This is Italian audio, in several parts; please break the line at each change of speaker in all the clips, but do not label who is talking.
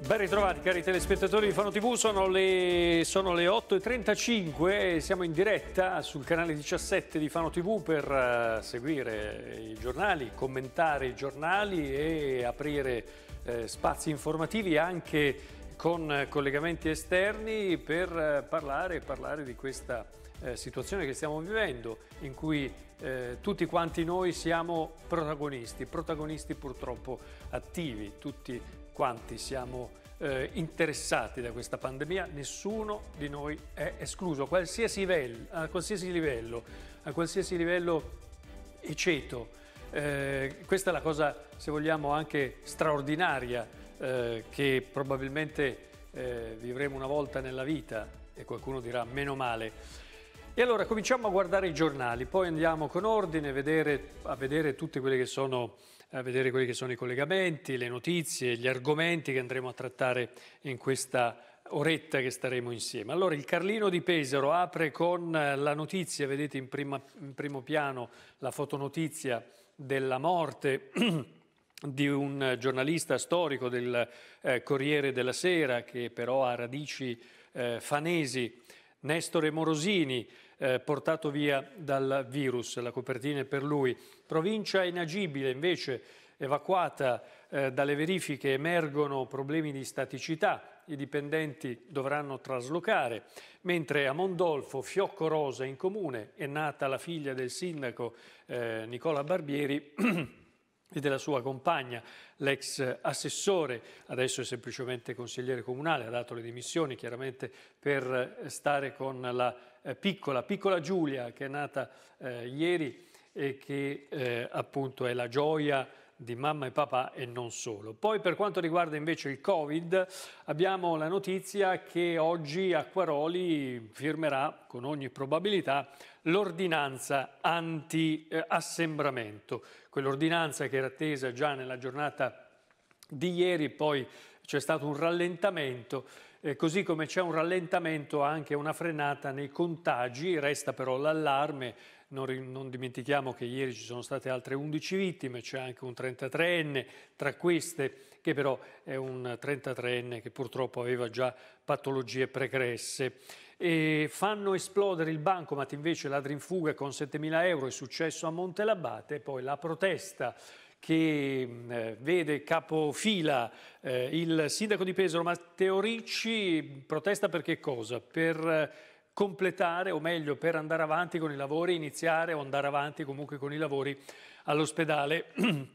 Ben ritrovati cari telespettatori di Fano TV, sono le 8:35 e siamo in diretta sul canale 17 di Fano TV per seguire i giornali, commentare i giornali e aprire spazi informativi anche con collegamenti esterni per parlare di questa situazione che stiamo vivendo, in cui tutti quanti noi siamo protagonisti purtroppo attivi, tutti quanti siamo interessati da questa pandemia, nessuno di noi è escluso a qualsiasi livello e ceto. Questa è la cosa, se vogliamo, anche straordinaria che probabilmente vivremo una volta nella vita, e qualcuno dirà meno male. E allora cominciamo a guardare i giornali, poi andiamo con ordine a vedere tutti quelli che sono i collegamenti, le notizie, gli argomenti che andremo a trattare in questa oretta che staremo insieme. Allora, il Carlino di Pesaro apre con la notizia, vedete in primo piano la fotonotizia della morte di un giornalista storico del Corriere della Sera, che però ha radici fanesi, Nestore Morosini, portato via dal virus. La copertina è per lui. Provincia inagibile, invece, evacuata dalle verifiche, emergono problemi di staticità, i dipendenti dovranno traslocare, mentre a Mondolfo, fiocco rosa in comune, è nata la figlia del sindaco Nicola Barbieri e della sua compagna, l'ex assessore, adesso è semplicemente consigliere comunale, ha dato le dimissioni chiaramente per stare con la piccola Giulia, che è nata ieri e che appunto è la gioia di mamma e papà e non solo. Poi per quanto riguarda invece il Covid, abbiamo la notizia che oggi Acquaroli firmerà con ogni probabilità l'ordinanza anti-assembramento, quell'ordinanza che era attesa già nella giornata di ieri, poi c'è stato un rallentamento, così come c'è un rallentamento anche una frenata nei contagi, resta però l'allarme. Non dimentichiamo che ieri ci sono state altre 11 vittime, c'è anche un 33enne tra queste, che però è un 33enne che purtroppo aveva già patologie pregresse. E fanno esplodere il bancomat, invece ladri in fuga con 7.000 euro, è successo a Montelabate. Poi la protesta che vede capofila il sindaco di Pesaro Matteo Ricci. Protesta per che cosa? Per completare, o meglio per andare avanti con i lavori, iniziare o andare avanti comunque con i lavori all'ospedale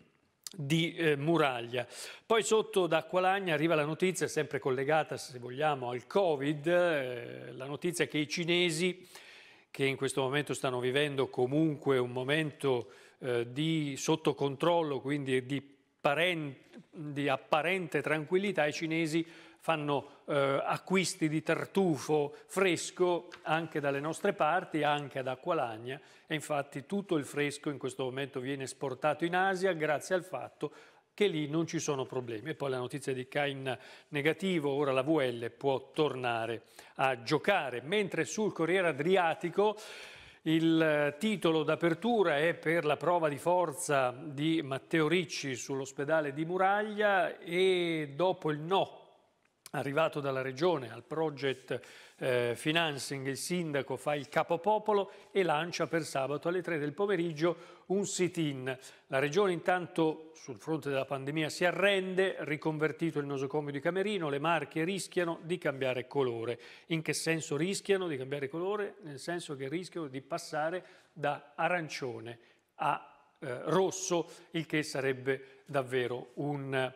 di Muraglia. Poi sotto da Acqualagna arriva la notizia, sempre collegata se vogliamo al Covid, la notizia che i cinesi, che in questo momento stanno vivendo comunque un momento di sotto controllo, quindi di apparente tranquillità, i cinesi fanno acquisti di tartufo fresco anche dalle nostre parti, anche ad Acqualagna, e infatti tutto il fresco in questo momento viene esportato in Asia grazie al fatto che lì non ci sono problemi. E poi la notizia di Cain negativo, ora la VL può tornare a giocare, mentre sul Corriere Adriatico il titolo d'apertura è per la prova di forza di Matteo Ricci sull'ospedale di Muraglia, e dopo il no arrivato dalla Regione al project financing, il sindaco fa il capopopolo e lancia per sabato alle 3 del pomeriggio un sit-in. La Regione intanto sul fronte della pandemia si arrende, riconvertito il nosocomio di Camerino, le Marche rischiano di cambiare colore. In che senso rischiano di cambiare colore? Nel senso che rischiano di passare da arancione a rosso, il che sarebbe davvero un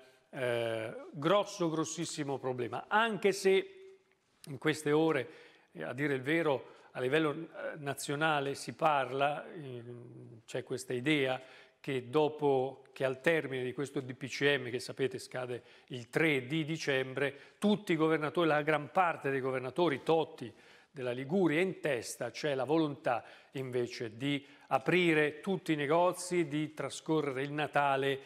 grossissimo problema, anche se in queste ore, a dire il vero, a livello nazionale si parla, c'è questa idea che dopo che al termine di questo DPCM, che sapete scade il 3 di dicembre, tutti i governatori, la gran parte dei governatori, Totti della Liguria in testa, c'è la volontà invece di aprire tutti i negozi, di trascorrere il Natale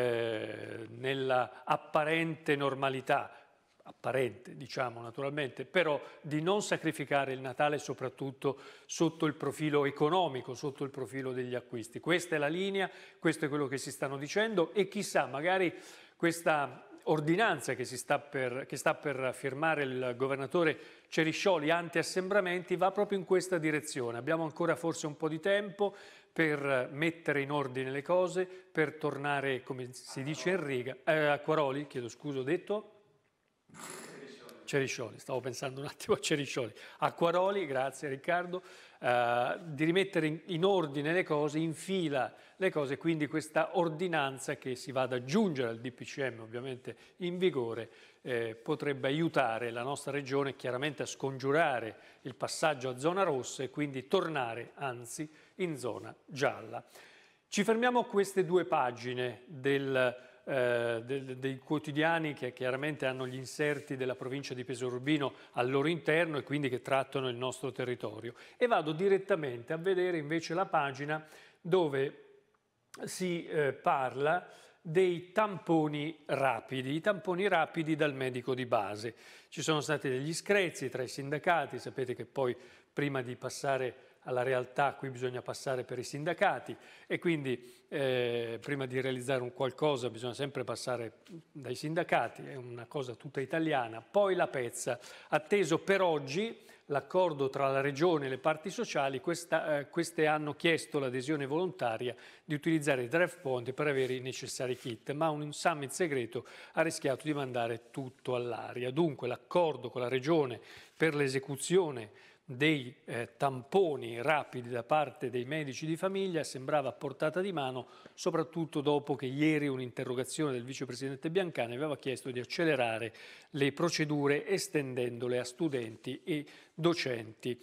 nella apparente normalità, apparente diciamo naturalmente, però di non sacrificare il Natale soprattutto sotto il profilo economico, sotto il profilo degli acquisti. Questa è la linea, questo è quello che si stanno dicendo, e chissà, magari questa ordinanza che sta per firmare il governatore Ceriscioli, anti-assembramenti, va proprio in questa direzione. Abbiamo ancora forse un po' di tempo per mettere in ordine le cose, per tornare, come si dice in riga, Acquaroli, chiedo scusa, ho detto? Ceriscioli, stavo pensando un attimo a Ceriscioli. Acquaroli, grazie Riccardo, di rimettere in ordine le cose, in fila le cose, quindi questa ordinanza che si va ad aggiungere al DPCM ovviamente in vigore potrebbe aiutare la nostra regione chiaramente a scongiurare il passaggio a zona rossa e quindi tornare anzi in zona gialla. Ci fermiamo a queste due pagine dei quotidiani che chiaramente hanno gli inserti della provincia di Pesaro Urbino al loro interno e quindi che trattano il nostro territorio, e vado direttamente a vedere invece la pagina dove si parla dei tamponi rapidi, i tamponi rapidi dal medico di base. Ci sono stati degli screzi tra i sindacati, sapete che poi prima di passare alla realtà qui bisogna passare per i sindacati e quindi prima di realizzare un qualcosa bisogna sempre passare dai sindacati, è una cosa tutta italiana. Poi la pezza, atteso per oggi l'accordo tra la Regione e le parti sociali, queste hanno chiesto l'adesione volontaria di utilizzare i draft point per avere i necessari kit, ma un summit segreto ha rischiato di mandare tutto all'aria. Dunque l'accordo con la Regione per l'esecuzione dei tamponi rapidi da parte dei medici di famiglia sembrava a portata di mano, soprattutto dopo che ieri un'interrogazione del vicepresidente Biancani aveva chiesto di accelerare le procedure estendendole a studenti e docenti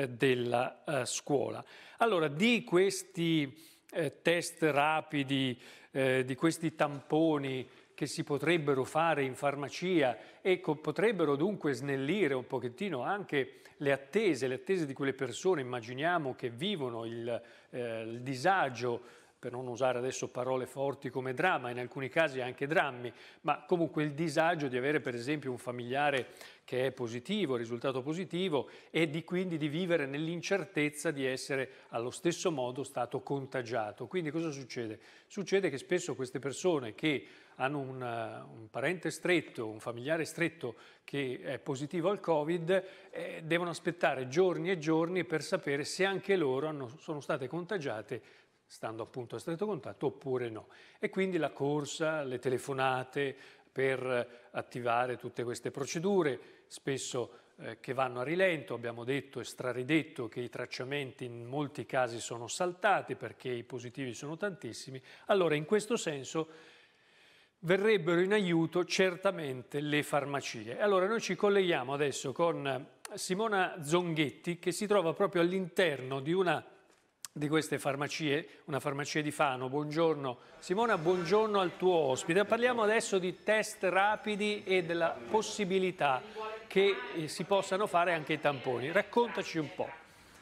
della scuola. Allora, di questi test rapidi, di questi tamponi che si potrebbero fare in farmacia e potrebbero dunque snellire un pochettino anche le attese di quelle persone, immaginiamo, che vivono il disagio, per non usare adesso parole forti come dramma, in alcuni casi anche drammi, ma comunque il disagio di avere per esempio un familiare che è positivo, risultato positivo, e quindi di vivere nell'incertezza di essere allo stesso modo stato contagiato. Quindi cosa succede? Succede che spesso queste persone che hanno un parente stretto, un familiare stretto che è positivo al Covid, devono aspettare giorni e giorni per sapere se anche loro sono state contagiate, stando appunto a stretto contatto, oppure no. E quindi la corsa, le telefonate per attivare tutte queste procedure, spesso che vanno a rilento. Abbiamo detto e straridetto che i tracciamenti in molti casi sono saltati perché i positivi sono tantissimi. Allora, in questo senso verrebbero in aiuto certamente le farmacie. Allora noi ci colleghiamo adesso con Simona Zonghetti, che si trova proprio all'interno di una di queste farmacie, una farmacia di Fano. Buongiorno Simona, buongiorno al tuo ospite. Parliamo adesso di test rapidi e della possibilità che si possano fare anche i tamponi. Raccontaci un po'.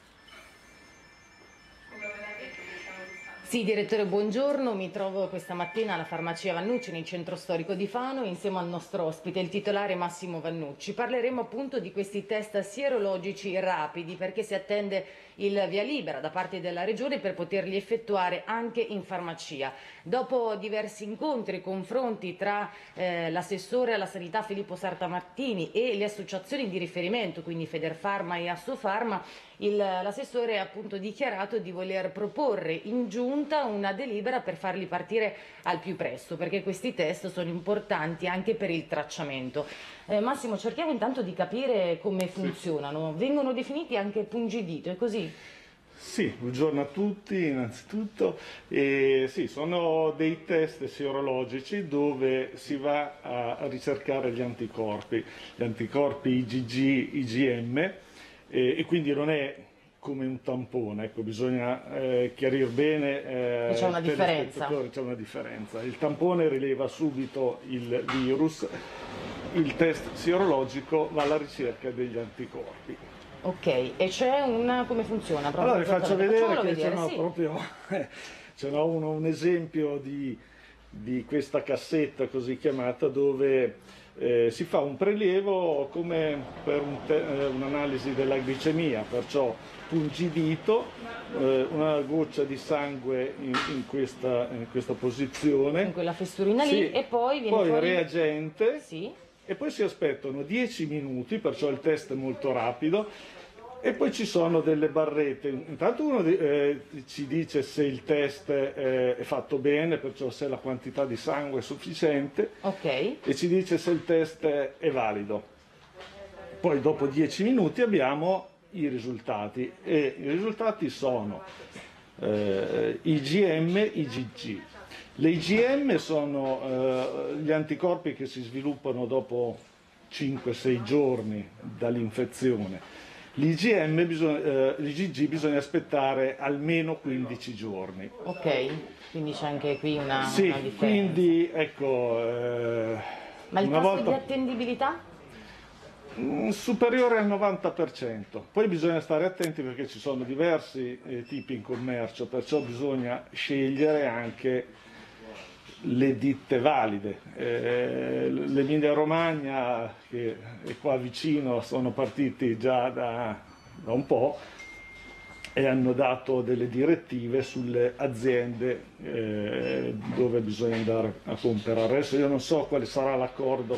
Sì, direttore, buongiorno. Mi trovo questa mattina alla farmacia Vannucci nel centro storico di Fano insieme al nostro ospite, il titolare Massimo Vannucci. Parleremo appunto di questi test sierologici rapidi perché si attende il via libera da parte della Regione per poterli effettuare anche in farmacia. Dopo diversi incontri e confronti tra l'assessore alla sanità Filippo Sartamartini e le associazioni di riferimento, quindi Federfarma e Assofarma, l'assessore ha appunto dichiarato di voler proporre in giunta una delibera per farli partire al più presto, perché questi test sono importanti anche per il tracciamento. Massimo, cerchiamo intanto di capire come funzionano. Vengono definiti anche pungidito, è così?
Sì, buongiorno a tutti innanzitutto. Sì, sono dei test sierologici dove si va a ricercare gli anticorpi IgG, IgM, e quindi non è come un tampone, ecco, bisogna chiarire bene.
C'è una differenza.
C'è una differenza. Il tampone rileva subito il virus, il test sierologico va alla ricerca degli anticorpi.
Ok, e c'è come funziona?
Allora vi faccio vedere che
sì.
c'è un esempio di questa cassetta così chiamata dove si fa un prelievo come per un'analisi della glicemia, perciò pungidito, una goccia di sangue in questa posizione.
In quella festurina lì,
Sì.
e poi viene
Poi
fuori...
reagente,
Sì.
e poi si aspettano 10 minuti, perciò il test è molto rapido, e poi ci sono delle barrette. Intanto uno ci dice se il test è fatto bene, perciò se la quantità di sangue è sufficiente,
Ok.
e ci dice se il test è valido. Poi dopo 10 minuti abbiamo i risultati, e i risultati sono IgM, IgG. Le IgM sono gli anticorpi che si sviluppano dopo 5-6 giorni dall'infezione. L'IgG bisogna aspettare almeno 15 giorni.
Ok, quindi c'è anche qui una
Sì,
differenza.
quindi ecco,
Ma il
una
tasso
volta
di attendibilità?
superiore al 90%. Poi bisogna stare attenti perché ci sono diversi tipi in commercio, perciò bisogna scegliere anche le ditte valide. L'Emilia Romagna, che è qua vicino, sono partiti già da un po' e hanno dato delle direttive sulle aziende dove bisogna andare a comprare. Adesso io non so quale sarà l'accordo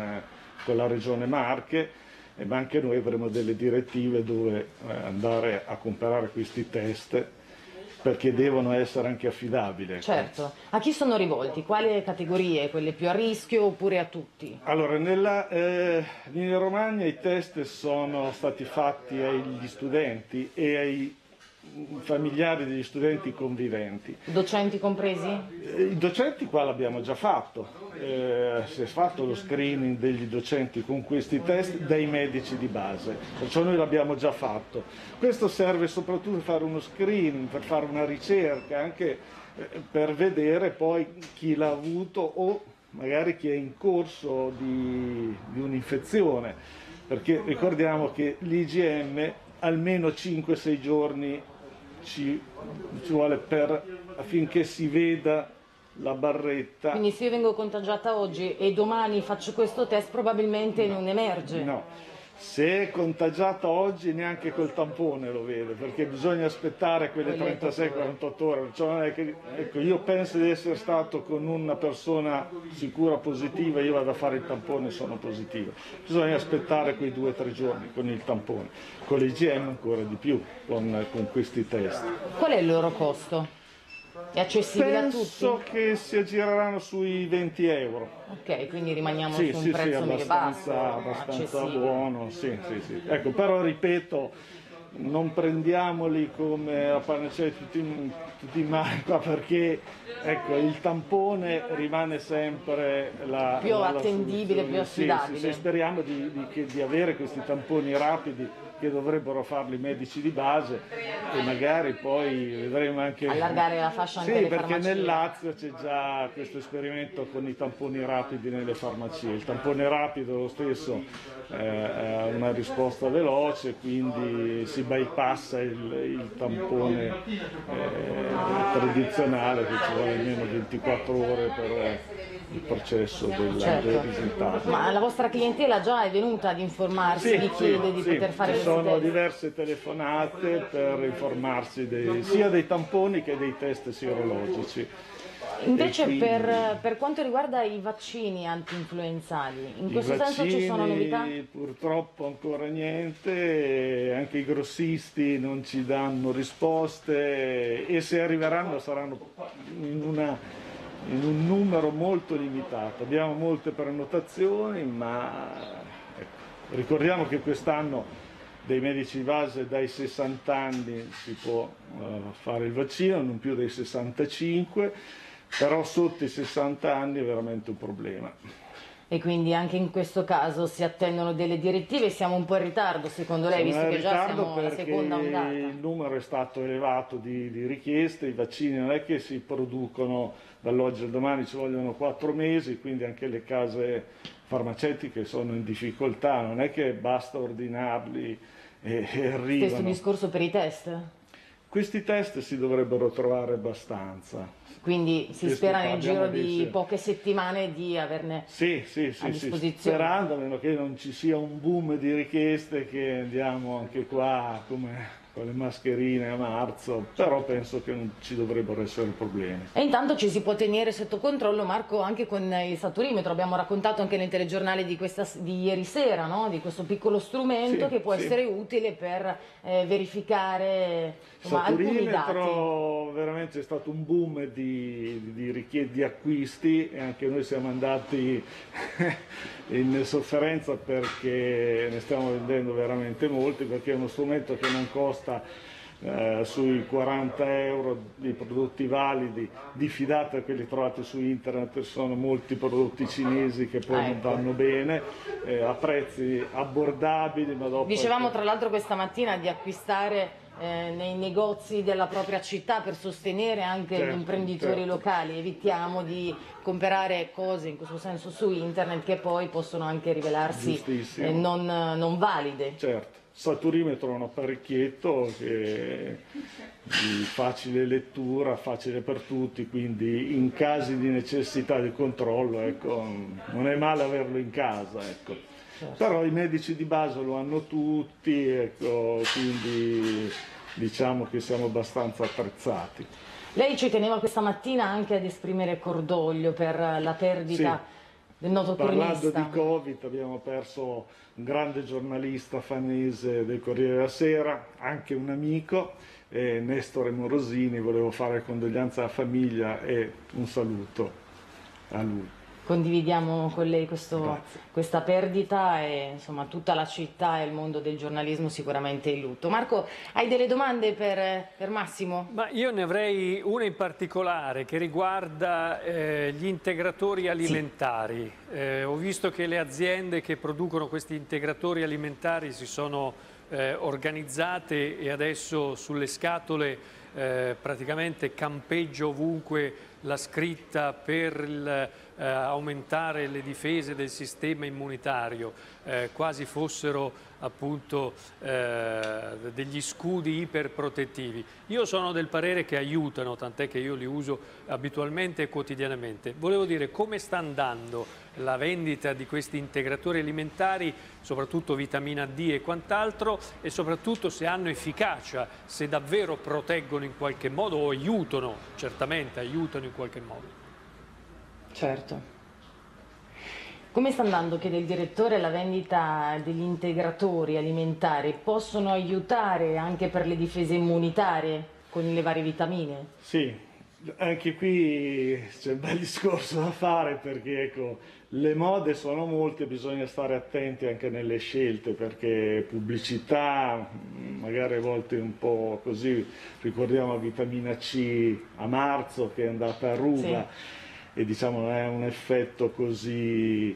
con la Regione Marche, ma anche noi avremo delle direttive dove andare a comprare questi test, perché devono essere anche affidabili.
Certo. A chi sono rivolti? Quali categorie? Quelle più a rischio oppure a tutti?
Allora, nella Emilia Romagna i test sono stati fatti agli studenti e ai familiari degli studenti conviventi.
Docenti compresi?
I docenti qua l'abbiamo già fatto, si è fatto lo screening degli docenti con questi test dai medici di base, perciò noi l'abbiamo già fatto. Questo serve soprattutto per fare uno screening, per fare una ricerca, anche per vedere poi chi l'ha avuto o magari chi è in corso di un'infezione, perché ricordiamo che l'IgM almeno 5-6 giorni ci vuole affinché si veda la barretta.
Quindi se io vengo contagiata oggi e domani faccio questo test probabilmente non emerge.
No, se è contagiata oggi neanche col tampone lo vede, perché bisogna aspettare quelle 36-48 ore. Perciò non è che, ecco, io penso di essere stato con una persona sicura positiva, io vado a fare il tampone e sono positivo. Bisogna aspettare quei 2-3 giorni con il tampone, con l'IgM ancora di più, con questi test.
Qual è il loro costo? È accessibile a tutti?
Penso che si aggireranno sui 20 euro.
Ok, quindi rimaniamo
Sì,
su un
sì,
prezzo medio basso,
abbastanza
accessibile.
buono, sì, sì, sì. Ecco, però ripeto, non prendiamoli come a panacea di tutti i mali qua, perché ecco, il tampone rimane sempre
Più
la
attendibile,
soluzione.
più affidabile.
Sì, speriamo di avere questi tamponi rapidi che dovrebbero farli i medici di base, e magari poi vedremo anche...
Allargare la fascia anche
Sì,
alle
perché
farmacie.
nel Lazio c'è già questo esperimento con i tamponi rapidi nelle farmacie. Il tampone rapido lo stesso ha una risposta veloce, quindi si bypassa il tampone tradizionale, che ci vuole almeno 24 ore per il processo del risultato.
Ma la vostra clientela già è venuta ad informarsi, vi chiede di poter fare
ci
questi
sono
test?
diverse telefonate per informarsi sia dei tamponi che dei test sierologici.
Invece
quindi-
per quanto riguarda i vaccini anti-influenzali, in questo senso ci sono novità?
Purtroppo ancora niente, anche i grossisti non ci danno risposte, e se arriveranno saranno in un numero molto limitato. Abbiamo molte prenotazioni, ma ecco, ricordiamo che quest'anno dei medici di base dai 60 anni si può fare il vaccino, non più dei 65, però sotto i 60 anni è veramente un problema.
E quindi anche in questo caso si attendono delle direttive, siamo un po' in ritardo secondo lei, visto
Siamo in
che già
ritardo
siamo alla
perché
seconda ondata.
il numero è stato elevato di richieste, i vaccini non è che si producono dall'oggi al domani, ci vogliono 4 mesi, quindi anche le case farmaceutiche sono in difficoltà, non è che basta ordinarli e
Stesso
arrivano.
discorso per i test?
Questi test si dovrebbero trovare abbastanza.
Quindi si spera nel giro di poche settimane di averne a disposizione.
Sperando, a meno che non ci sia un boom di richieste, che andiamo anche qua come con le mascherine a marzo, però penso che non ci dovrebbero essere problemi.
E intanto ci si può tenere sotto controllo, Marco, anche con il saturimetro. Abbiamo raccontato anche nel telegiornale di ieri sera, no? Di questo piccolo strumento che può essere utile per verificare alcuni dati. Il saturimetro
veramente è stato un boom di acquisti, e anche noi siamo andati in sofferenza perché ne stiamo vendendo veramente molti, perché è uno strumento che non costa sui 40 euro di prodotti validi. Diffidate a quelli trovati su internet, sono molti prodotti cinesi che poi non vanno bene, a prezzi abbordabili, ma dopo...
Dicevamo tra l'altro questa mattina di acquistare nei negozi della propria città per sostenere anche gli imprenditori locali. Evitiamo di comprare cose in questo senso su internet che poi possono anche rivelarsi non valide.
Certo. Saturimetro è un apparecchietto che di facile lettura, facile per tutti, quindi in casi di necessità di controllo, ecco, non è male averlo in casa, ecco. Però i medici di base lo hanno tutti, ecco, quindi diciamo che siamo abbastanza attrezzati.
Lei ci teneva questa mattina anche ad esprimere cordoglio per la perdita del noto cronista.
Parlando di Covid, abbiamo perso un grande giornalista fanese del Corriere della Sera, anche un amico, Nestore Morosini. Volevo fare condoglianze alla famiglia e un saluto a lui.
Condividiamo con lei questa perdita, e insomma tutta la città e il mondo del giornalismo sicuramente in lutto. Marco, hai delle domande per Massimo?
Ma io ne avrei una in particolare che riguarda gli integratori alimentari. Ho visto che le aziende che producono questi integratori alimentari si sono organizzate e adesso sulle scatole praticamente campeggia ovunque la scritta per aumentare le difese del sistema immunitario, quasi fossero appunto degli scudi iperprotettivi. Io sono del parere che aiutano, tant'è che io li uso abitualmente e quotidianamente. Volevo dire come sta andando la vendita di questi integratori alimentari, soprattutto vitamina D e quant'altro, e soprattutto se hanno efficacia, se davvero proteggono in qualche modo o aiutano, certamente aiutano in qualche modo.
Certo. Come sta andando, chiede il direttore, la vendita degli integratori alimentari? Possono aiutare anche per le difese immunitarie con le varie vitamine?
Sì, anche qui c'è un bel discorso da fare, perché ecco, le mode sono molte, bisogna stare attenti anche nelle scelte, perché pubblicità, magari a volte un po' così, ricordiamo la vitamina C a marzo che è andata a ruba. E diciamo non è un effetto così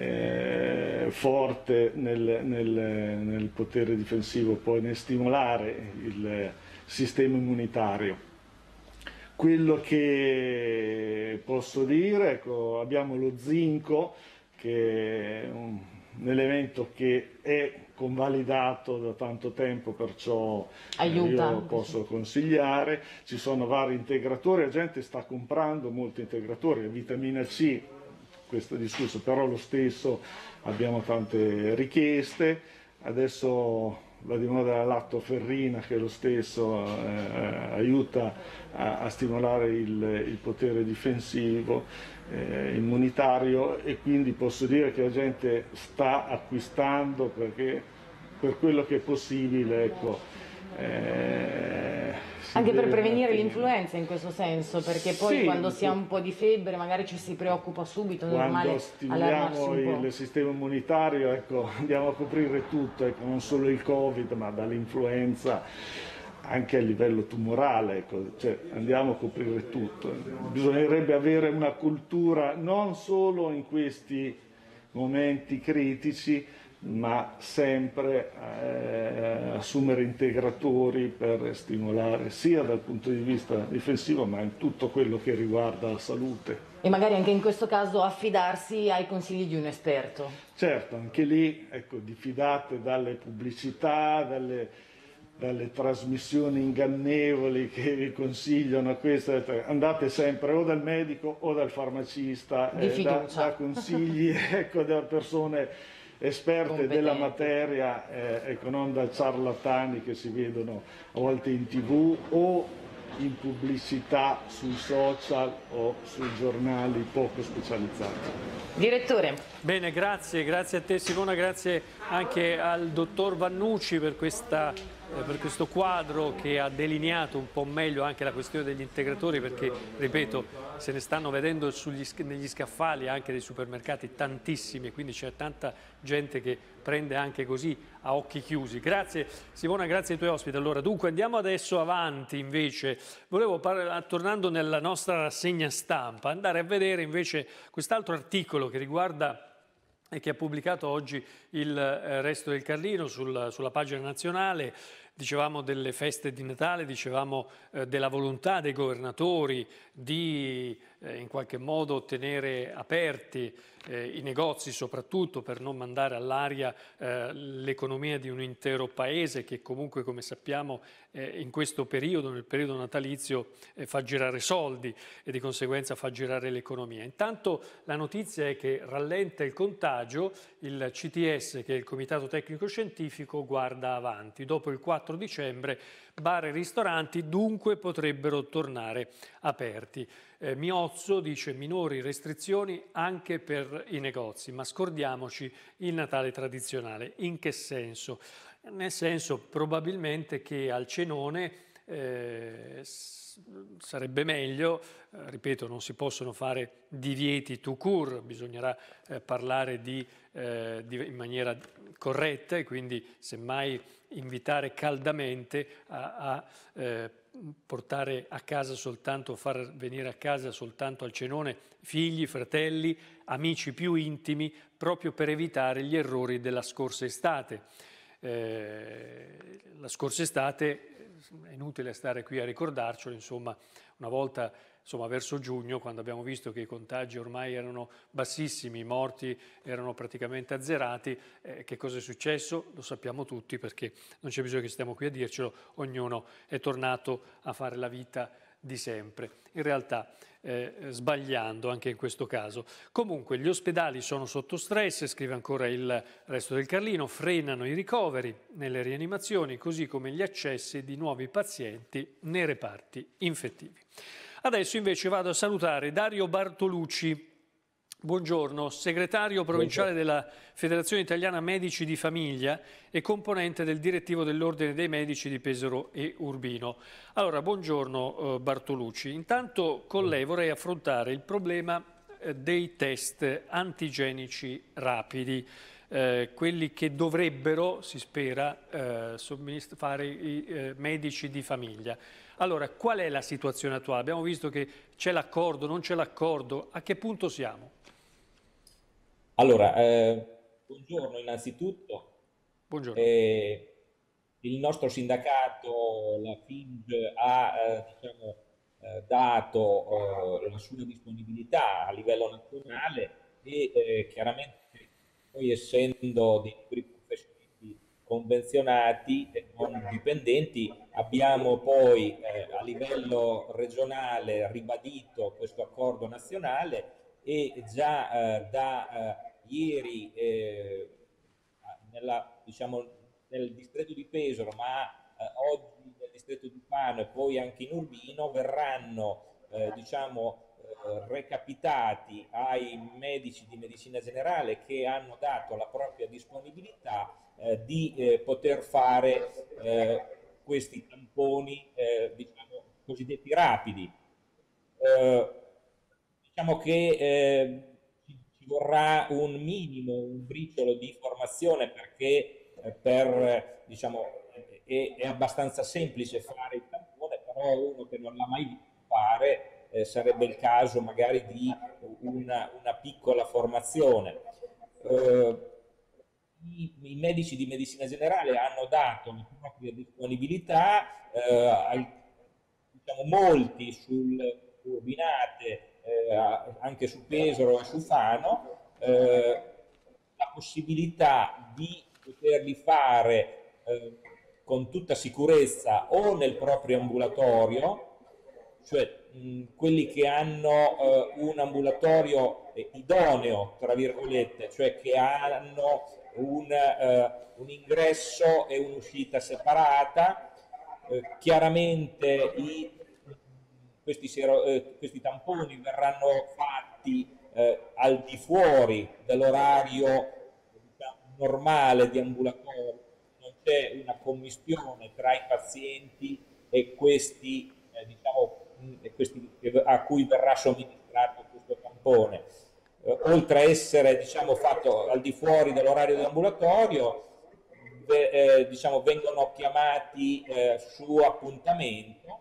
forte nel potere difensivo, poi nel stimolare il sistema immunitario. Quello che posso dire, ecco, abbiamo lo zinco, che è un elemento che è convalidato da tanto tempo, perciò io posso consigliare. Ci sono vari integratori, la gente sta comprando molti integratori, la vitamina C, questo discorso, però lo stesso abbiamo tante richieste. Adesso va di moda la lattoferrina, che lo stesso aiuta a stimolare il potere difensivo immunitario, e quindi posso dire che la gente sta acquistando, perché per quello che è possibile, ecco,
anche per prevenire l'influenza in questo senso, perché poi quando si ha un po' di febbre magari ci si preoccupa subito, è normale allarmarsi un po'.
Quando stimiamo il sistema immunitario, ecco, andiamo a coprire tutto, ecco, non solo il Covid, ma dall'influenza anche a livello tumorale, ecco, cioè andiamo a coprire tutto. Bisognerebbe avere una cultura non solo in questi momenti critici, ma sempre assumere integratori per stimolare sia dal punto di vista difensivo, ma in tutto quello che riguarda la salute.
E magari anche in questo caso affidarsi ai consigli di un esperto.
Certo, anche lì, ecco, diffidate dalle pubblicità, dalle trasmissioni ingannevoli che vi consigliano questo, andate sempre o dal medico o dal farmacista, da consigli ecco, da persone esperte della materia, ecco, non da ciarlatani che si vedono a volte in TV o in pubblicità sui social o sui giornali poco specializzati.
Direttore.
Bene, grazie a te Simona, grazie anche al dottor Vannucci per questo quadro che ha delineato un po' meglio anche la questione degli integratori, perché, ripeto, se ne stanno vedendo negli scaffali anche dei supermercati tantissimi, quindi c'è tanta gente che prende anche così a occhi chiusi. Grazie Simona, grazie ai tuoi ospiti. Allora, dunque andiamo adesso avanti invece. Volevo tornando nella nostra rassegna stampa, andare a vedere invece quest'altro articolo che riguarda e che ha pubblicato oggi il Resto del Carlino sulla pagina nazionale. Dicevamo delle feste di Natale, dicevamo della volontà dei governatori di in qualche modo tenere aperti i negozi, soprattutto per non mandare all'aria l'economia di un intero paese che comunque, come sappiamo, in questo periodo, nel periodo natalizio, fa girare soldi e di conseguenza fa girare l'economia. Intanto la notizia è che rallenta il contagio, il CTS, che è il Comitato Tecnico Scientifico, guarda avanti. Dopo il 4 dicembre bar e ristoranti dunque potrebbero tornare aperti. Miozzo dice minori restrizioni anche per i negozi, ma scordiamoci il Natale tradizionale. In che senso? Nel senso probabilmente che al cenone sarebbe meglio, ripeto, non si possono fare divieti tout court, bisognerà parlare in maniera corretta e quindi semmai invitare caldamente a portare a casa soltanto, far venire a casa soltanto al cenone figli, fratelli, amici più intimi, proprio per evitare gli errori della scorsa estate. La scorsa estate, è inutile stare qui a ricordarcelo, insomma, una volta, insomma, verso giugno, quando abbiamo visto che i contagi ormai erano bassissimi, i morti erano praticamente azzerati, che cosa è successo? Lo sappiamo tutti, perché non c'è bisogno che stiamo qui a dircelo, ognuno è tornato a fare la vita di sempre. In realtà sbagliando anche in questo caso. Comunque gli ospedali sono sotto stress, scrive ancora il Resto del Carlino, frenano i ricoveri nelle rianimazioni, così come gli accessi di nuovi pazienti nei reparti infettivi. Adesso invece vado a salutare Dario Bartolucci. Buongiorno, segretario provinciale della Federazione Italiana Medici di Famiglia e componente del direttivo dell'Ordine dei Medici di Pesaro e Urbino. Allora, buongiorno Bartolucci. Intanto con lei vorrei affrontare il problema dei test antigenici rapidi, quelli che dovrebbero, si spera, fare i medici di famiglia. Allora, qual è la situazione attuale? Abbiamo visto che c'è l'accordo, non c'è l'accordo, a che punto siamo?
Allora, buongiorno innanzitutto.
Buongiorno.
Il nostro sindacato, la FING, ha diciamo, dato la sua disponibilità a livello nazionale e chiaramente noi, essendo dei liberi professionisti convenzionati e non dipendenti, abbiamo poi a livello regionale ribadito questo accordo nazionale e già da ieri nel distretto di Pesaro, ma oggi nel distretto di Fano e poi anche in Urbino verranno recapitati ai medici di medicina generale che hanno dato la propria disponibilità di poter fare questi tamponi cosiddetti rapidi. Diciamo che ci vorrà un minimo, un briciolo di formazione perché è abbastanza semplice fare il tampone, però uno che non l'ha mai visto fare sarebbe il caso magari di una piccola formazione. I medici di medicina generale hanno dato la propria disponibilità, molti sul Urbinate, anche su Pesaro e su Fano, la possibilità di poterli fare con tutta sicurezza o nel proprio ambulatorio, cioè quelli che hanno un ambulatorio idoneo, tra virgolette, cioè che hanno un ingresso e un'uscita separata. Chiaramente questi tamponi verranno fatti al di fuori dell'orario, diciamo, normale di ambulatorio, non c'è una commistione tra i pazienti e questi, a cui verrà somministrato questo tampone. Oltre a essere, diciamo, fatto al di fuori dell'orario dell'ambulatorio, diciamo, vengono chiamati su appuntamento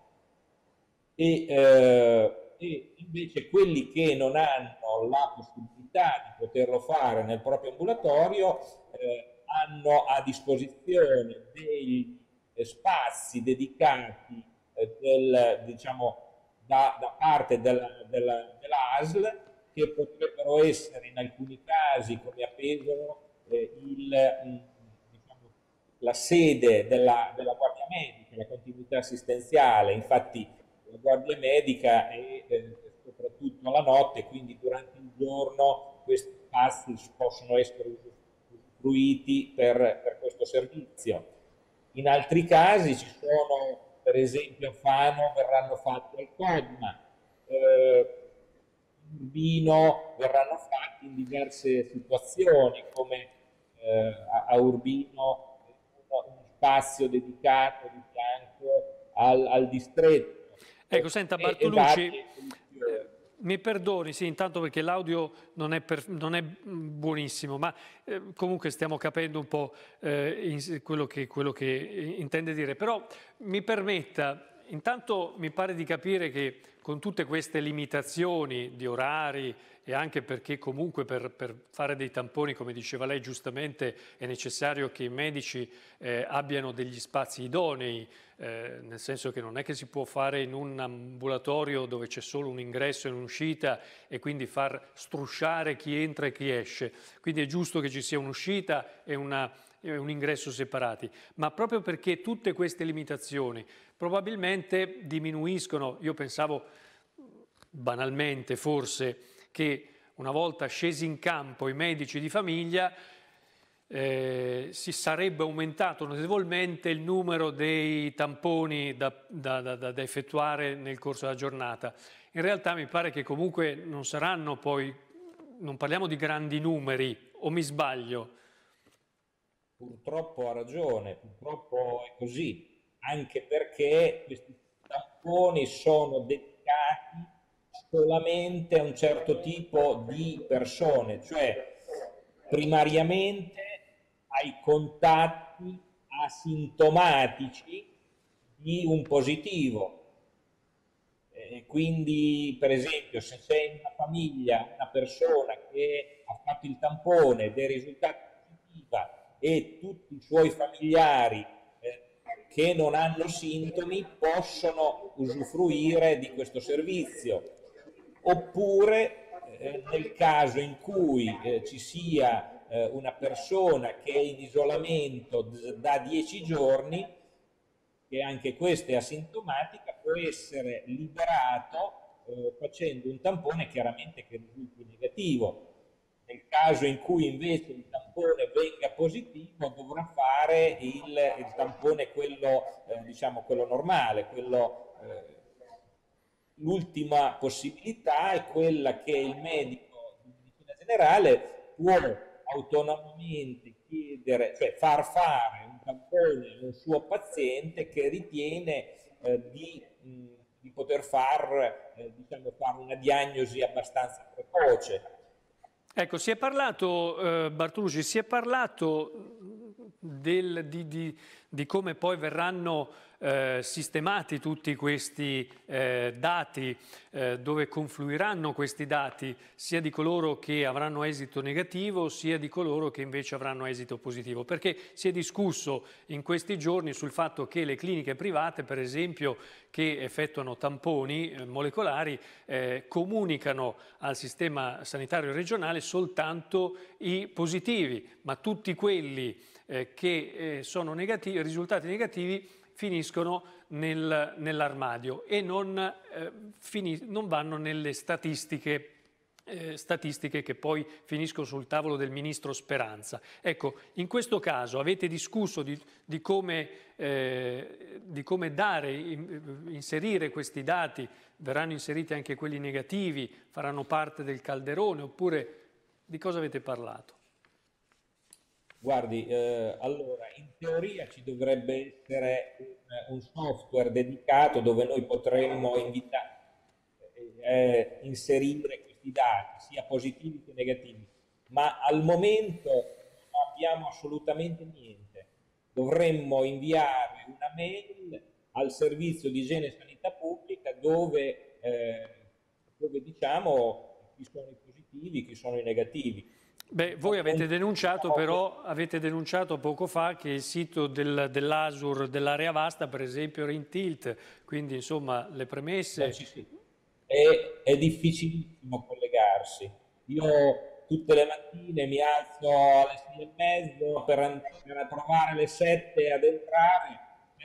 e invece quelli che non hanno la possibilità di poterlo fare nel proprio ambulatorio hanno a disposizione degli spazi dedicati diciamo, da parte dell'ASL, che potrebbero essere in alcuni casi, come a Pesaro, diciamo, la sede della Guardia Medica, la continuità assistenziale. Infatti la Guardia Medica è soprattutto la notte, quindi durante il giorno questi spazi possono essere usufruiti per questo servizio. In altri casi ci sono, per esempio a Fano verranno fatti al Codma, Urbino verranno fatti in diverse situazioni, come a Urbino uno spazio dedicato di fianco al distretto.
Ecco, senta Bartolucci, mi perdoni, sì, intanto perché l'audio non è buonissimo, ma comunque stiamo capendo un po' quello che intende dire. Però mi permetta, intanto mi pare di capire che con tutte queste limitazioni di orari e anche perché comunque per fare dei tamponi, come diceva lei giustamente, è necessario che i medici abbiano degli spazi idonei, nel senso che non è che si può fare in un ambulatorio dove c'è solo un ingresso e un'uscita e quindi far strusciare chi entra e chi esce. Quindi è giusto che ci sia un'uscita e un ingresso separati, ma proprio perché tutte queste limitazioni probabilmente diminuiscono. Io pensavo banalmente forse che una volta scesi in campo i medici di famiglia si sarebbe aumentato notevolmente il numero dei tamponi da effettuare nel corso della giornata. In realtà mi pare che comunque non saranno poi, non parliamo di grandi numeri, o mi sbaglio?
Purtroppo ha ragione, purtroppo è così, anche perché questi tamponi sono dedicati solamente a un certo tipo di persone, cioè primariamente ai contatti asintomatici di un positivo. Quindi, per esempio, se c'è in una famiglia una persona che ha fatto il tampone ed è risultata positiva e tutti i suoi familiari che non hanno sintomi possono usufruire di questo servizio. Oppure nel caso in cui ci sia una persona che è in isolamento da 10 giorni, che anche questa è asintomatica, può essere liberato facendo un tampone chiaramente che risulti negativo. Nel caso in cui invece il tampone venga positivo, dovrà fare il tampone quello, diciamo, quello normale, l'ultima possibilità è quella che il medico di medicina generale può autonomamente chiedere, cioè far fare un tampone a un suo paziente che ritiene di poter diciamo, fare una diagnosi abbastanza precoce.
Ecco, si è parlato, Bartolucci, si è parlato di come poi verranno sistemati tutti questi dati, dove confluiranno questi dati sia di coloro che avranno esito negativo sia di coloro che invece avranno esito positivo, perché si è discusso in questi giorni sul fatto che le cliniche private, per esempio, che effettuano tamponi molecolari comunicano al sistema sanitario regionale soltanto i positivi, ma tutti quelli che sono negativi, i risultati negativi finiscono nell'armadio e non vanno nelle statistiche che poi finiscono sul tavolo del ministro Speranza. Ecco, in questo caso avete discusso di come inserire questi dati, verranno inseriti anche quelli negativi, faranno parte del calderone, oppure di cosa avete parlato?
Guardi, allora, in teoria ci dovrebbe essere un software dedicato dove noi potremmo inserire questi dati, sia positivi che negativi, ma al momento non abbiamo assolutamente niente. Dovremmo inviare una mail al servizio di igiene e sanità pubblica dove diciamo chi sono i positivi, chi sono i negativi.
Beh, voi avete denunciato poco fa che il sito dell'ASUR dell'area vasta, per esempio, era in tilt, quindi insomma le premesse...
È difficilissimo collegarsi. Io tutte le mattine mi alzo alle 6:30 per provare alle 7 ad entrare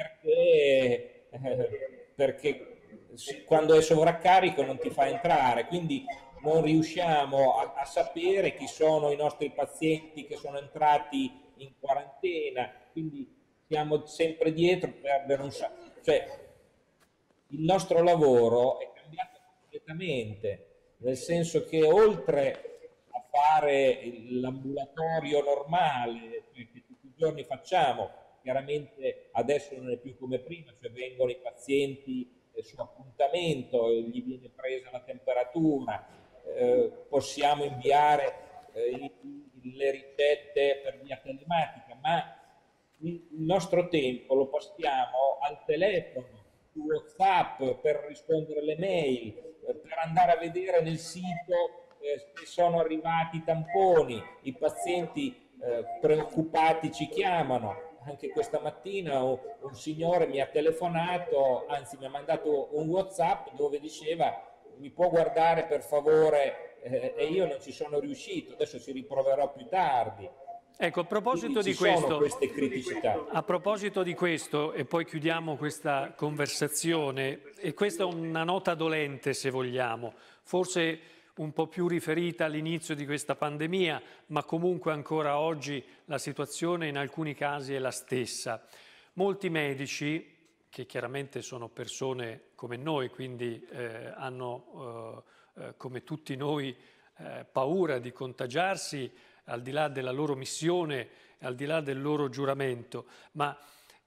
perché quando è sovraccarico non ti fa entrare, quindi non riusciamo a sapere chi sono i nostri pazienti che sono entrati in quarantena, quindi siamo sempre dietro per perdere un sacco. Cioè, il nostro lavoro è cambiato completamente, nel senso che oltre a fare l'ambulatorio normale che tutti i giorni facciamo, chiaramente adesso non è più come prima, cioè vengono i pazienti su appuntamento, gli viene presa la temperatura, possiamo inviare le ricette per via telematica, ma il nostro tempo lo passiamo al telefono, su WhatsApp, per rispondere alle mail, per andare a vedere nel sito se sono arrivati i tamponi, i pazienti preoccupati ci chiamano. Anche questa mattina un signore mi ha telefonato, anzi mi ha mandato un WhatsApp dove diceva: mi può guardare per favore, e io non ci sono riuscito, adesso ci riproverò più tardi.
Ecco, a proposito di
questo, queste criticità.
A proposito di questo, e poi chiudiamo questa conversazione, e questa è una nota dolente se vogliamo, forse un po' più riferita all'inizio di questa pandemia, ma comunque ancora oggi la situazione in alcuni casi è la stessa. Molti medici, che chiaramente sono persone come noi, quindi hanno come tutti noi paura di contagiarsi, al di là della loro missione, al di là del loro giuramento, ma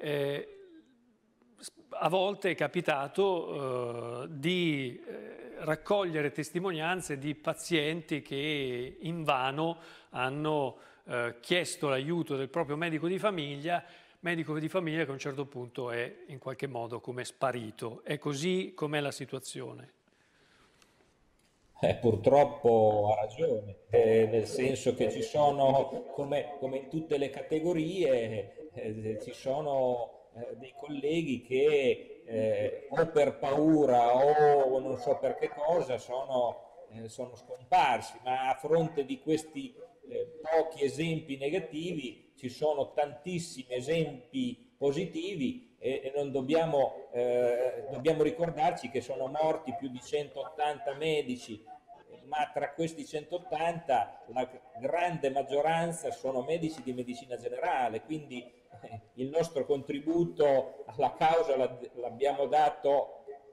a volte è capitato di raccogliere testimonianze di pazienti che invano hanno chiesto l'aiuto del proprio medico di famiglia che a un certo punto è in qualche modo come sparito. È così com'è la situazione?
Purtroppo ha ragione, nel senso che ci sono, come in tutte le categorie, ci sono dei colleghi che o per paura o non so per che cosa sono scomparsi, ma a fronte di questi pochi esempi negativi ci sono tantissimi esempi positivi e non dobbiamo ricordarci che sono morti più di 180 medici, ma tra questi 180 la grande maggioranza sono medici di medicina generale, quindi il nostro contributo alla causa l'abbiamo dato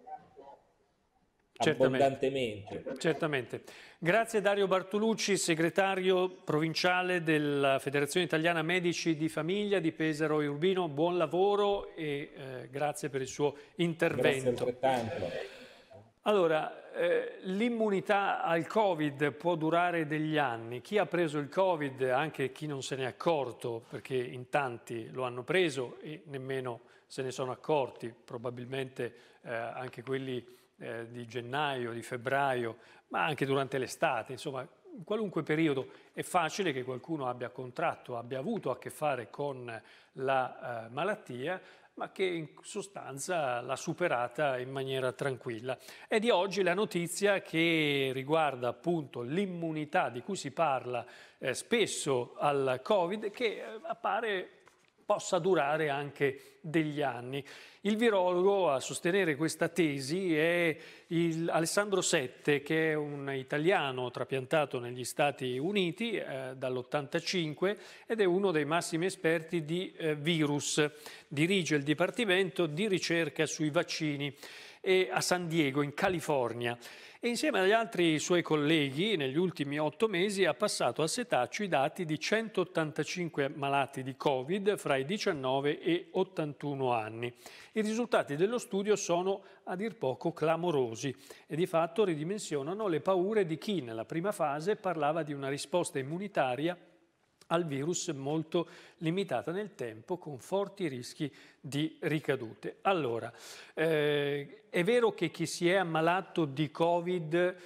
abbondantemente.
Certamente. Grazie Dario Bartolucci, segretario provinciale della Federazione Italiana Medici di Famiglia di Pesaro e Urbino. Buon lavoro e grazie per il suo intervento.
Grazie altrettanto.
Allora, l'immunità al Covid può durare degli anni. Chi ha preso il Covid, anche chi non se ne è accorto, perché in tanti lo hanno preso e nemmeno se ne sono accorti, probabilmente anche quelli di gennaio, di febbraio, ma anche durante l'estate, insomma, in qualunque periodo è facile che qualcuno abbia contratto, abbia avuto a che fare con la malattia, ma che in sostanza l'ha superata in maniera tranquilla. È di oggi la notizia che riguarda appunto l'immunità di cui si parla spesso al Covid, che appare possa durare anche degli anni. Il virologo a sostenere questa tesi è Alessandro Sette, che è un italiano trapiantato negli Stati Uniti dall'85 ed è uno dei massimi esperti di virus. Dirige il Dipartimento di ricerca sui vaccini a San Diego, in California. E insieme agli altri suoi colleghi, negli ultimi 8 mesi, ha passato al setaccio i dati di 185 malati di Covid fra i 19 e 81 anni. I risultati dello studio sono a dir poco clamorosi e di fatto ridimensionano le paure di chi nella prima fase parlava di una risposta immunitaria al virus molto limitata nel tempo, con forti rischi di ricadute. Allora, è vero che chi si è ammalato di Covid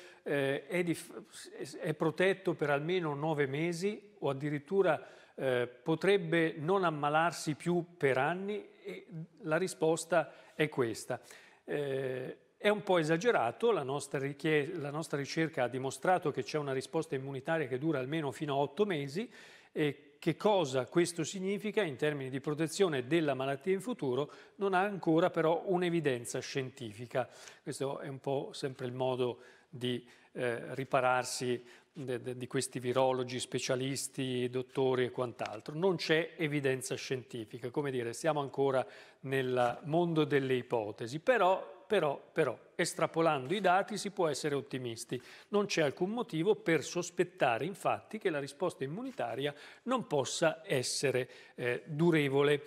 è protetto per almeno 9 mesi o addirittura potrebbe non ammalarsi più per anni? E la risposta è questa. È un po' esagerato, la nostra ricerca ha dimostrato che c'è una risposta immunitaria che dura almeno fino a 8 mesi. E che cosa questo significa in termini di protezione della malattia in futuro non ha ancora però un'evidenza scientifica. Questo è un po' sempre il modo di ripararsi di questi virologi, specialisti, dottori e quant'altro. Non c'è evidenza scientifica, come dire, siamo ancora nel mondo delle ipotesi, però, estrapolando i dati si può essere ottimisti. Non c'è alcun motivo per sospettare, infatti, che la risposta immunitaria non possa essere durevole.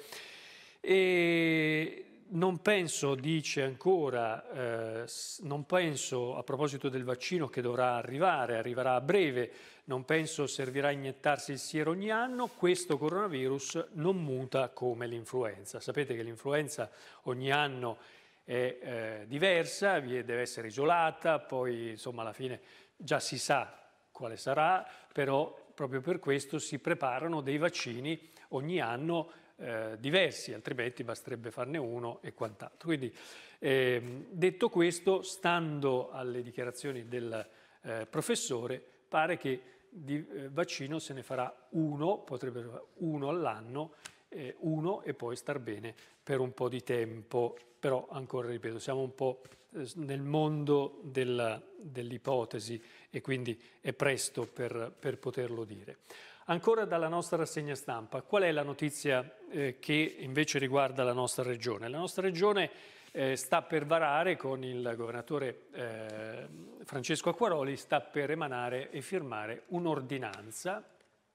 E non penso, dice ancora, non penso a proposito del vaccino che arriverà a breve, non penso servirà a iniettarsi il siero ogni anno, questo coronavirus non muta come l'influenza. Sapete che l'influenza ogni anno è diversa, deve essere isolata, poi insomma alla fine già si sa quale sarà, però proprio per questo si preparano dei vaccini ogni anno diversi, altrimenti basterebbe farne uno e quant'altro. Quindi detto questo, stando alle dichiarazioni del professore, pare che di vaccino se ne farà uno, potrebbe fare uno all'anno, uno e poi star bene per un po' di tempo. Però ancora ripeto, siamo un po' nel mondo dell'ipotesi e quindi è presto per poterlo dire. Ancora dalla nostra rassegna stampa, qual è la notizia che invece riguarda la nostra regione? La nostra regione sta per varare, con il governatore Francesco Acquaroli, sta per emanare e firmare un'ordinanza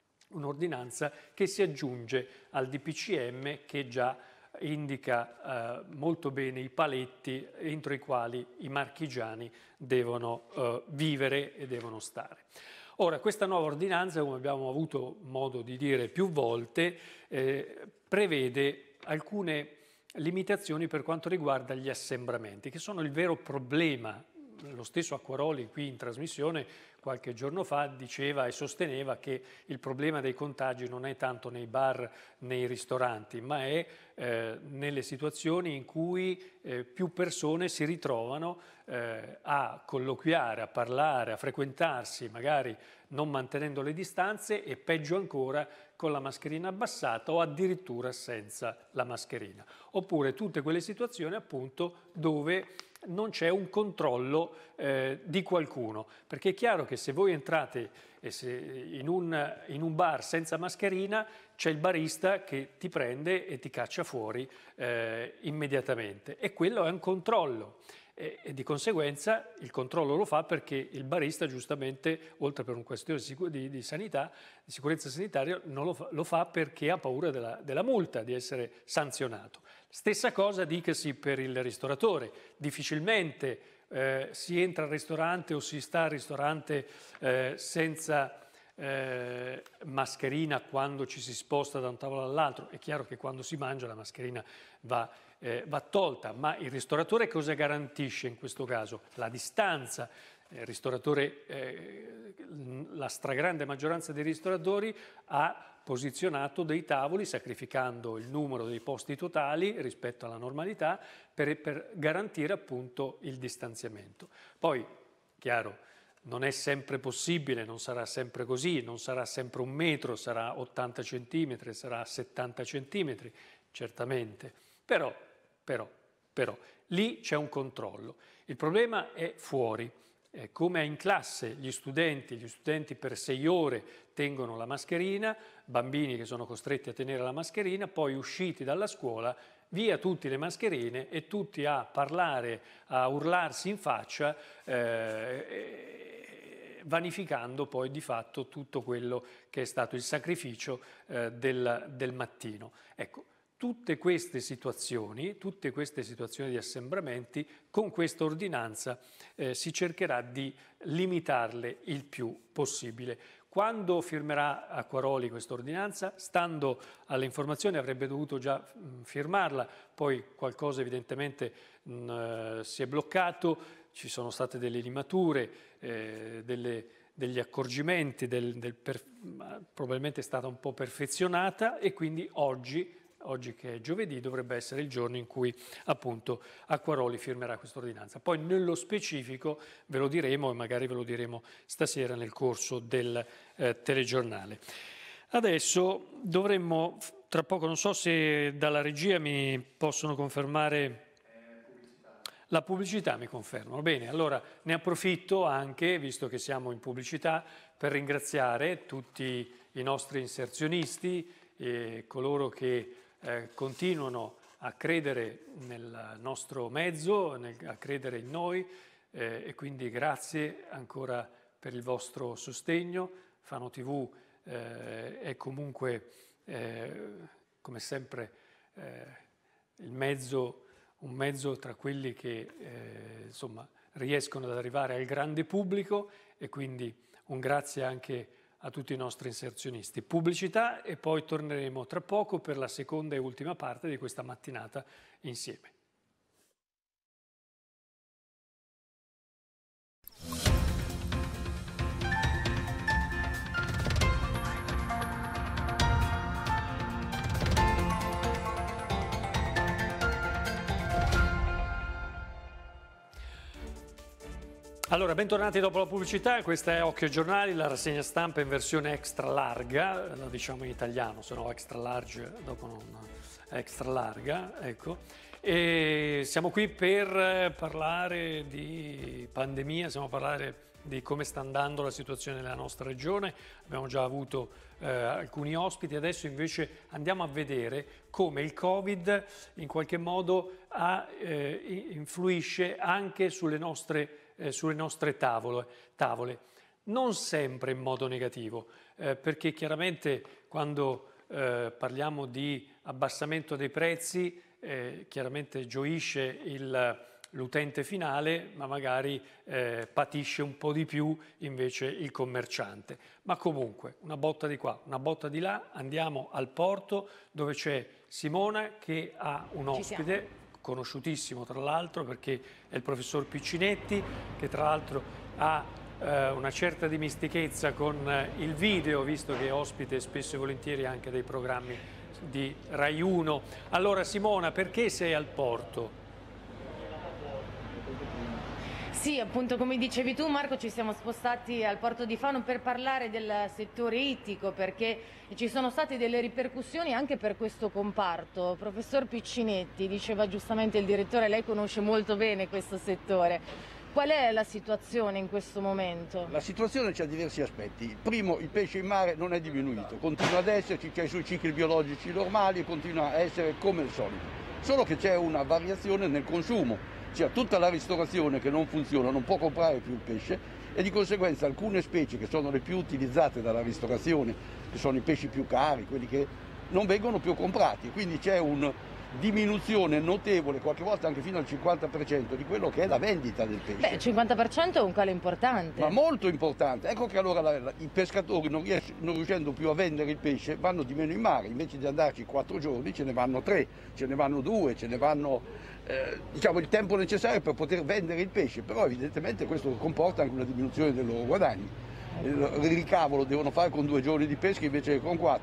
che si aggiunge al DPCM che già indica molto bene i paletti entro i quali i marchigiani devono vivere e devono stare. Ora, questa nuova ordinanza, come abbiamo avuto modo di dire più volte, prevede alcune limitazioni per quanto riguarda gli assembramenti, che sono il vero problema. Lo stesso Acquaroli qui in trasmissione qualche giorno fa diceva e sosteneva che il problema dei contagi non è tanto nei bar, nei ristoranti, ma è nelle situazioni in cui più persone si ritrovano a colloquiare, a parlare, a frequentarsi, magari non mantenendo le distanze e peggio ancora con la mascherina abbassata o addirittura senza la mascherina. Oppure tutte quelle situazioni appunto dove non c'è un controllo di qualcuno, perché è chiaro che se voi entrate in un bar senza mascherina c'è il barista che ti prende e ti caccia fuori immediatamente, e quello è un controllo. E di conseguenza il controllo lo fa perché il barista giustamente, oltre per una questione di sanità, di sicurezza sanitaria, non lo fa perché ha paura della multa, di essere sanzionato. Stessa cosa dicasi per il ristoratore, difficilmente si entra al ristorante o si sta al ristorante senza mascherina quando ci si sposta da un tavolo all'altro. È chiaro che quando si mangia la mascherina va tolta, ma il ristoratore cosa garantisce in questo caso? La distanza. Il ristoratore, la stragrande maggioranza dei ristoratori ha posizionato dei tavoli sacrificando il numero dei posti totali rispetto alla normalità per garantire appunto il distanziamento. Poi, chiaro, non è sempre possibile, non sarà sempre così, non sarà sempre 1 metro, sarà 80 centimetri, sarà 70 centimetri, certamente, però, lì c'è un controllo. Il problema è fuori. Come in classe gli studenti per 6 ore tengono la mascherina, bambini che sono costretti a tenere la mascherina, poi usciti dalla scuola, via tutte le mascherine e tutti a parlare, a urlarsi in faccia, vanificando poi di fatto tutto quello che è stato il sacrificio del mattino. Ecco, tutte queste situazioni di assembramenti, con questa ordinanza si cercherà di limitarle il più possibile. Quando firmerà Acquaroli questa ordinanza? Stando alle informazioni avrebbe dovuto già firmarla, poi qualcosa evidentemente si è bloccato, ci sono state delle limature, degli accorgimenti, probabilmente è stata un po' perfezionata e quindi oggi che è giovedì dovrebbe essere il giorno in cui appunto Acquaroli firmerà questa ordinanza. Poi nello specifico ve lo diremo e magari ve lo diremo stasera nel corso del telegiornale. Adesso dovremmo, tra poco, non so se dalla regia mi possono confermare la pubblicità, mi confermano. Bene, allora ne approfitto anche, visto che siamo in pubblicità, per ringraziare tutti i nostri inserzionisti e coloro che continuano a credere nel nostro mezzo, a credere in noi e quindi grazie ancora per il vostro sostegno. Fano TV è comunque, come sempre, un mezzo tra quelli che insomma, riescono ad arrivare al grande pubblico e quindi un grazie anche a tutti i nostri inserzionisti. Pubblicità e poi torneremo tra poco per la seconda e ultima parte di questa mattinata insieme. Allora, bentornati dopo la pubblicità, questa è Occhio ai Giornali, la rassegna stampa in versione extra larga, la diciamo in italiano, se no extra large, dopo non extra larga, ecco. E siamo qui per parlare di pandemia, stiamo a parlare di come sta andando la situazione nella nostra regione, abbiamo già avuto alcuni ospiti, adesso invece andiamo a vedere come il Covid in qualche modo influisce anche sulle nostre tavole, non sempre in modo negativo, perché chiaramente quando parliamo di abbassamento dei prezzi, chiaramente gioisce l'utente finale, ma magari patisce un po' di più invece il commerciante. Ma comunque, una botta di qua, una botta di là, andiamo al porto dove c'è Simona che ha un ospite conosciutissimo tra l'altro perché è il professor Piccinetti, che tra l'altro ha una certa dimestichezza con il video, visto che è ospite spesso e volentieri anche dei programmi di Rai 1. Allora Simona, perché sei al porto?
Sì, appunto come dicevi tu Marco, ci siamo spostati al porto di Fano per parlare del settore ittico perché ci sono state delle ripercussioni anche per questo comparto. Professor Piccinetti, diceva giustamente il direttore, lei conosce molto bene questo settore. Qual è la situazione in questo momento?
La situazione c'ha diversi aspetti. Primo, il pesce in mare non è diminuito, continua ad esserci, c'è i suoi cicli biologici normali e continua a essere come il solito. Solo che c'è una variazione nel consumo. Cioè tutta la ristorazione che non funziona non può comprare più il pesce e di conseguenza alcune specie che sono le più utilizzate dalla ristorazione, che sono i pesci più cari, quelli che non vengono più comprati, quindi c'è una diminuzione notevole, qualche volta anche fino al 50% di quello che è la vendita del pesce.
Beh, il 50% è un calo importante.
Ma molto importante. Ecco che allora i pescatori non riuscendo più a vendere il pesce vanno di meno in mare, invece di andarci 4 giorni ce ne vanno 3, ce ne vanno 2, ce ne vanno diciamo il tempo necessario per poter vendere il pesce, però evidentemente questo comporta anche una diminuzione dei loro guadagni. Il ricavo lo devono fare con 2 giorni di pesca invece che con 4.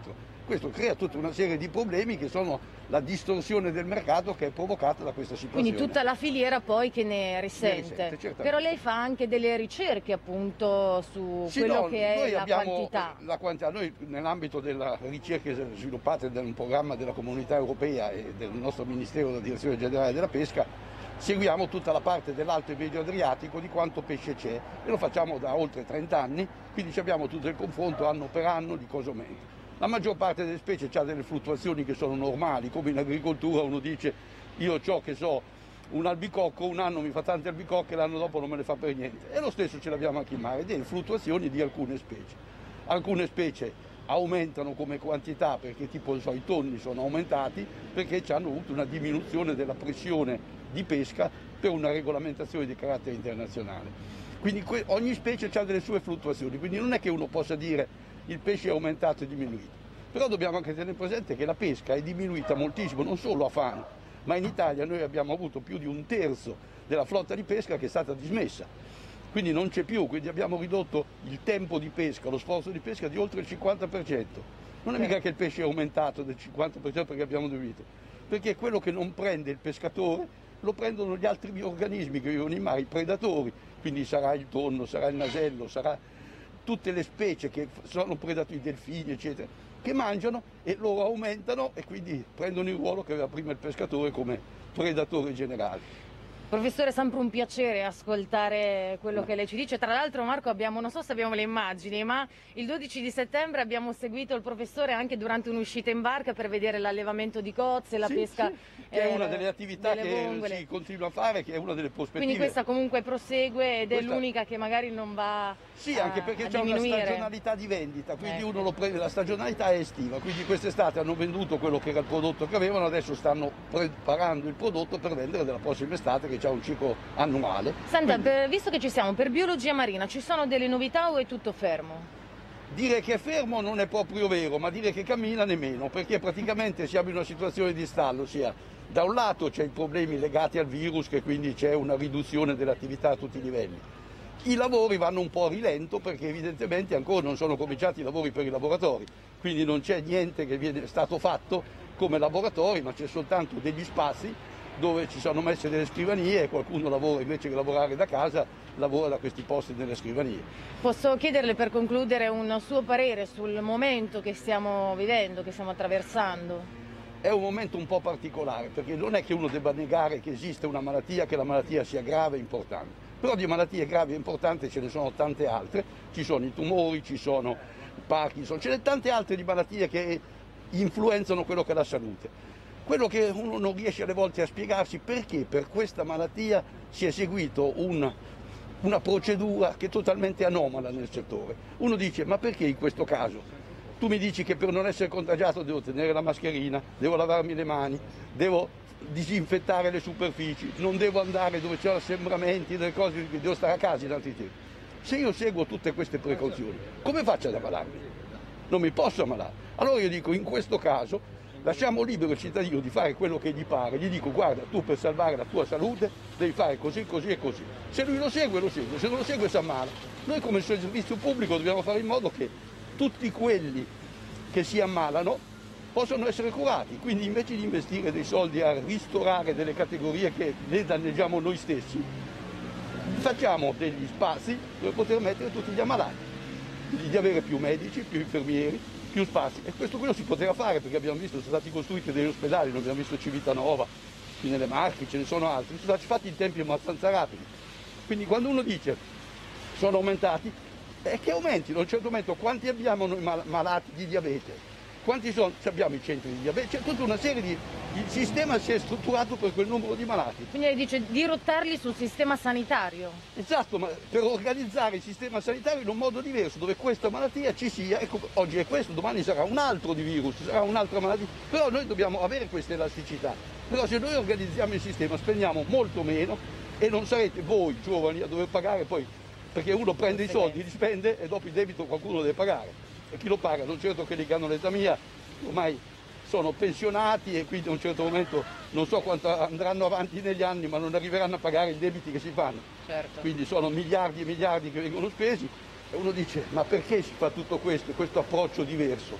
Questo crea tutta una serie di problemi che sono la distorsione del mercato che è provocata da questa situazione.
Quindi tutta la filiera poi che ne risente. Però lei fa anche delle ricerche appunto su quello che è la quantità.
La quantità. Noi nell'ambito delle ricerche sviluppate da un programma della Comunità Europea e del nostro Ministero della Direzione Generale della Pesca seguiamo tutta la parte dell'Alto e Medio Adriatico di quanto pesce c'è e lo facciamo da oltre 30 anni, quindi abbiamo tutto il confronto anno per anno di cosa aumenta. La maggior parte delle specie ha delle fluttuazioni che sono normali, come in agricoltura uno dice io ho che so un albicocco, un anno mi fa tante albicocche, l'anno dopo non me ne fa per niente. E lo stesso ce l'abbiamo anche in mare, delle fluttuazioni di alcune specie. Alcune specie aumentano come quantità perché tipo i tonni sono aumentati perché hanno avuto una diminuzione della pressione di pesca per una regolamentazione di carattere internazionale. Quindi ogni specie ha delle sue fluttuazioni, quindi non è che uno possa dire il pesce è aumentato e diminuito. Però dobbiamo anche tenere presente che la pesca è diminuita moltissimo, non solo a Fano, ma in Italia noi abbiamo avuto più di un terzo della flotta di pesca che è stata dismessa. Quindi non c'è più, quindi abbiamo ridotto il tempo di pesca, lo sforzo di pesca di oltre il 50%. Non è mica che il pesce è aumentato del 50% perché abbiamo diminuito, perché quello che non prende il pescatore lo prendono gli altri organismi che vivono in mare, i predatori, quindi sarà il tonno, sarà il nasello, sarà tutte le specie che sono predatori, i delfini eccetera, che mangiano e loro aumentano e quindi prendono il ruolo che aveva prima il pescatore come predatore generale.
Professore, è sempre un piacere ascoltare quello che lei ci dice. Tra l'altro, Marco, non so se abbiamo le immagini, ma il 12 di settembre abbiamo seguito il professore anche durante un'uscita in barca per vedere l'allevamento di cozze, la pesca.
Sì, che è una delle attività che si continua a fare, che è una delle prospettive.
Quindi questa comunque prosegue ed è l'unica che magari non va
Sì, anche perché c'è una stagionalità di vendita, quindi uno lo prende, la stagionalità è estiva, quindi quest'estate hanno venduto quello che era il prodotto che avevano, adesso stanno preparando il prodotto per vendere della prossima estate che c'è un ciclo annuale.
Senta, visto che ci siamo per biologia marina, ci sono delle novità o è tutto fermo?
Dire che è fermo non è proprio vero, ma dire che cammina nemmeno, perché praticamente siamo in una situazione di stallo, ossia da un lato c'è i problemi legati al virus, che quindi c'è una riduzione dell'attività a tutti i livelli. I lavori vanno un po' a rilento perché evidentemente ancora non sono cominciati i lavori per i laboratori, quindi non c'è niente che viene stato fatto come laboratori, ma c'è soltanto degli spazi dove ci sono messe delle scrivanie e qualcuno lavora, invece che lavorare da casa, lavora da questi posti nelle scrivanie.
Posso chiederle per concludere un suo parere sul momento che stiamo vivendo, che stiamo attraversando?
È un momento un po' particolare, perché non è che uno debba negare che esiste una malattia, che la malattia sia grave e importante. Però di malattie gravi e importanti ce ne sono tante altre, ci sono i tumori, ci sono il Parkinson, ce ne sono tante altre di malattie che influenzano quello che è la salute. Quello che uno non riesce alle volte a spiegarsi perché per questa malattia si è seguito una procedura che è totalmente anomala nel settore. Uno dice, ma perché in questo caso? Tu mi dici che per non essere contagiato devo tenere la mascherina, devo lavarmi le mani, devo disinfettare le superfici, non devo andare dove c'è assembramenti, delle cose, devo stare a casa in altri tempi. Se io seguo tutte queste precauzioni, come faccio ad ammalarmi? Non mi posso ammalare. Allora io dico, in questo caso lasciamo libero il cittadino di fare quello che gli pare, gli dico guarda tu per salvare la tua salute devi fare così, così e così. Se lui lo segue, se non lo segue si ammala. Noi come servizio pubblico dobbiamo fare in modo che tutti quelli che si ammalano possono essere curati, quindi invece di investire dei soldi a ristorare delle categorie che le danneggiamo noi stessi, facciamo degli spazi dove poter mettere tutti gli ammalati, quindi di avere più medici, più infermieri, più spazi. E questo quello si poteva fare perché abbiamo visto, sono stati costruiti degli ospedali, noi abbiamo visto Civitanova, qui nelle Marche, ce ne sono altri, sono stati fatti in tempi abbastanza rapidi. Quindi quando uno dice sono aumentati, è che aumentino. A un certo momento quanti abbiamo noi malati di diabete? Quanti sono? Abbiamo i centri di diabete, c'è tutta una serie di... Il sistema si è strutturato per quel numero di malati.
Quindi lei dice dirottarli sul sistema sanitario?
Esatto, ma per organizzare il sistema sanitario in un modo diverso, dove questa malattia ci sia, ecco, oggi è questo, domani sarà un altro di virus, sarà un'altra malattia, però noi dobbiamo avere questa elasticità. Però se noi organizziamo il sistema spendiamo molto meno e non sarete voi giovani a dover pagare poi, perché uno prende i soldi, li spende e dopo il debito qualcuno deve pagare. E chi lo paga? Non certo quelli che hanno l'età mia, ormai sono pensionati e quindi a un certo momento non so quanto andranno avanti negli anni, ma non arriveranno a pagare i debiti che si fanno.
Certo.
Quindi sono miliardi e miliardi che vengono spesi e uno dice ma perché si fa tutto questo approccio diverso?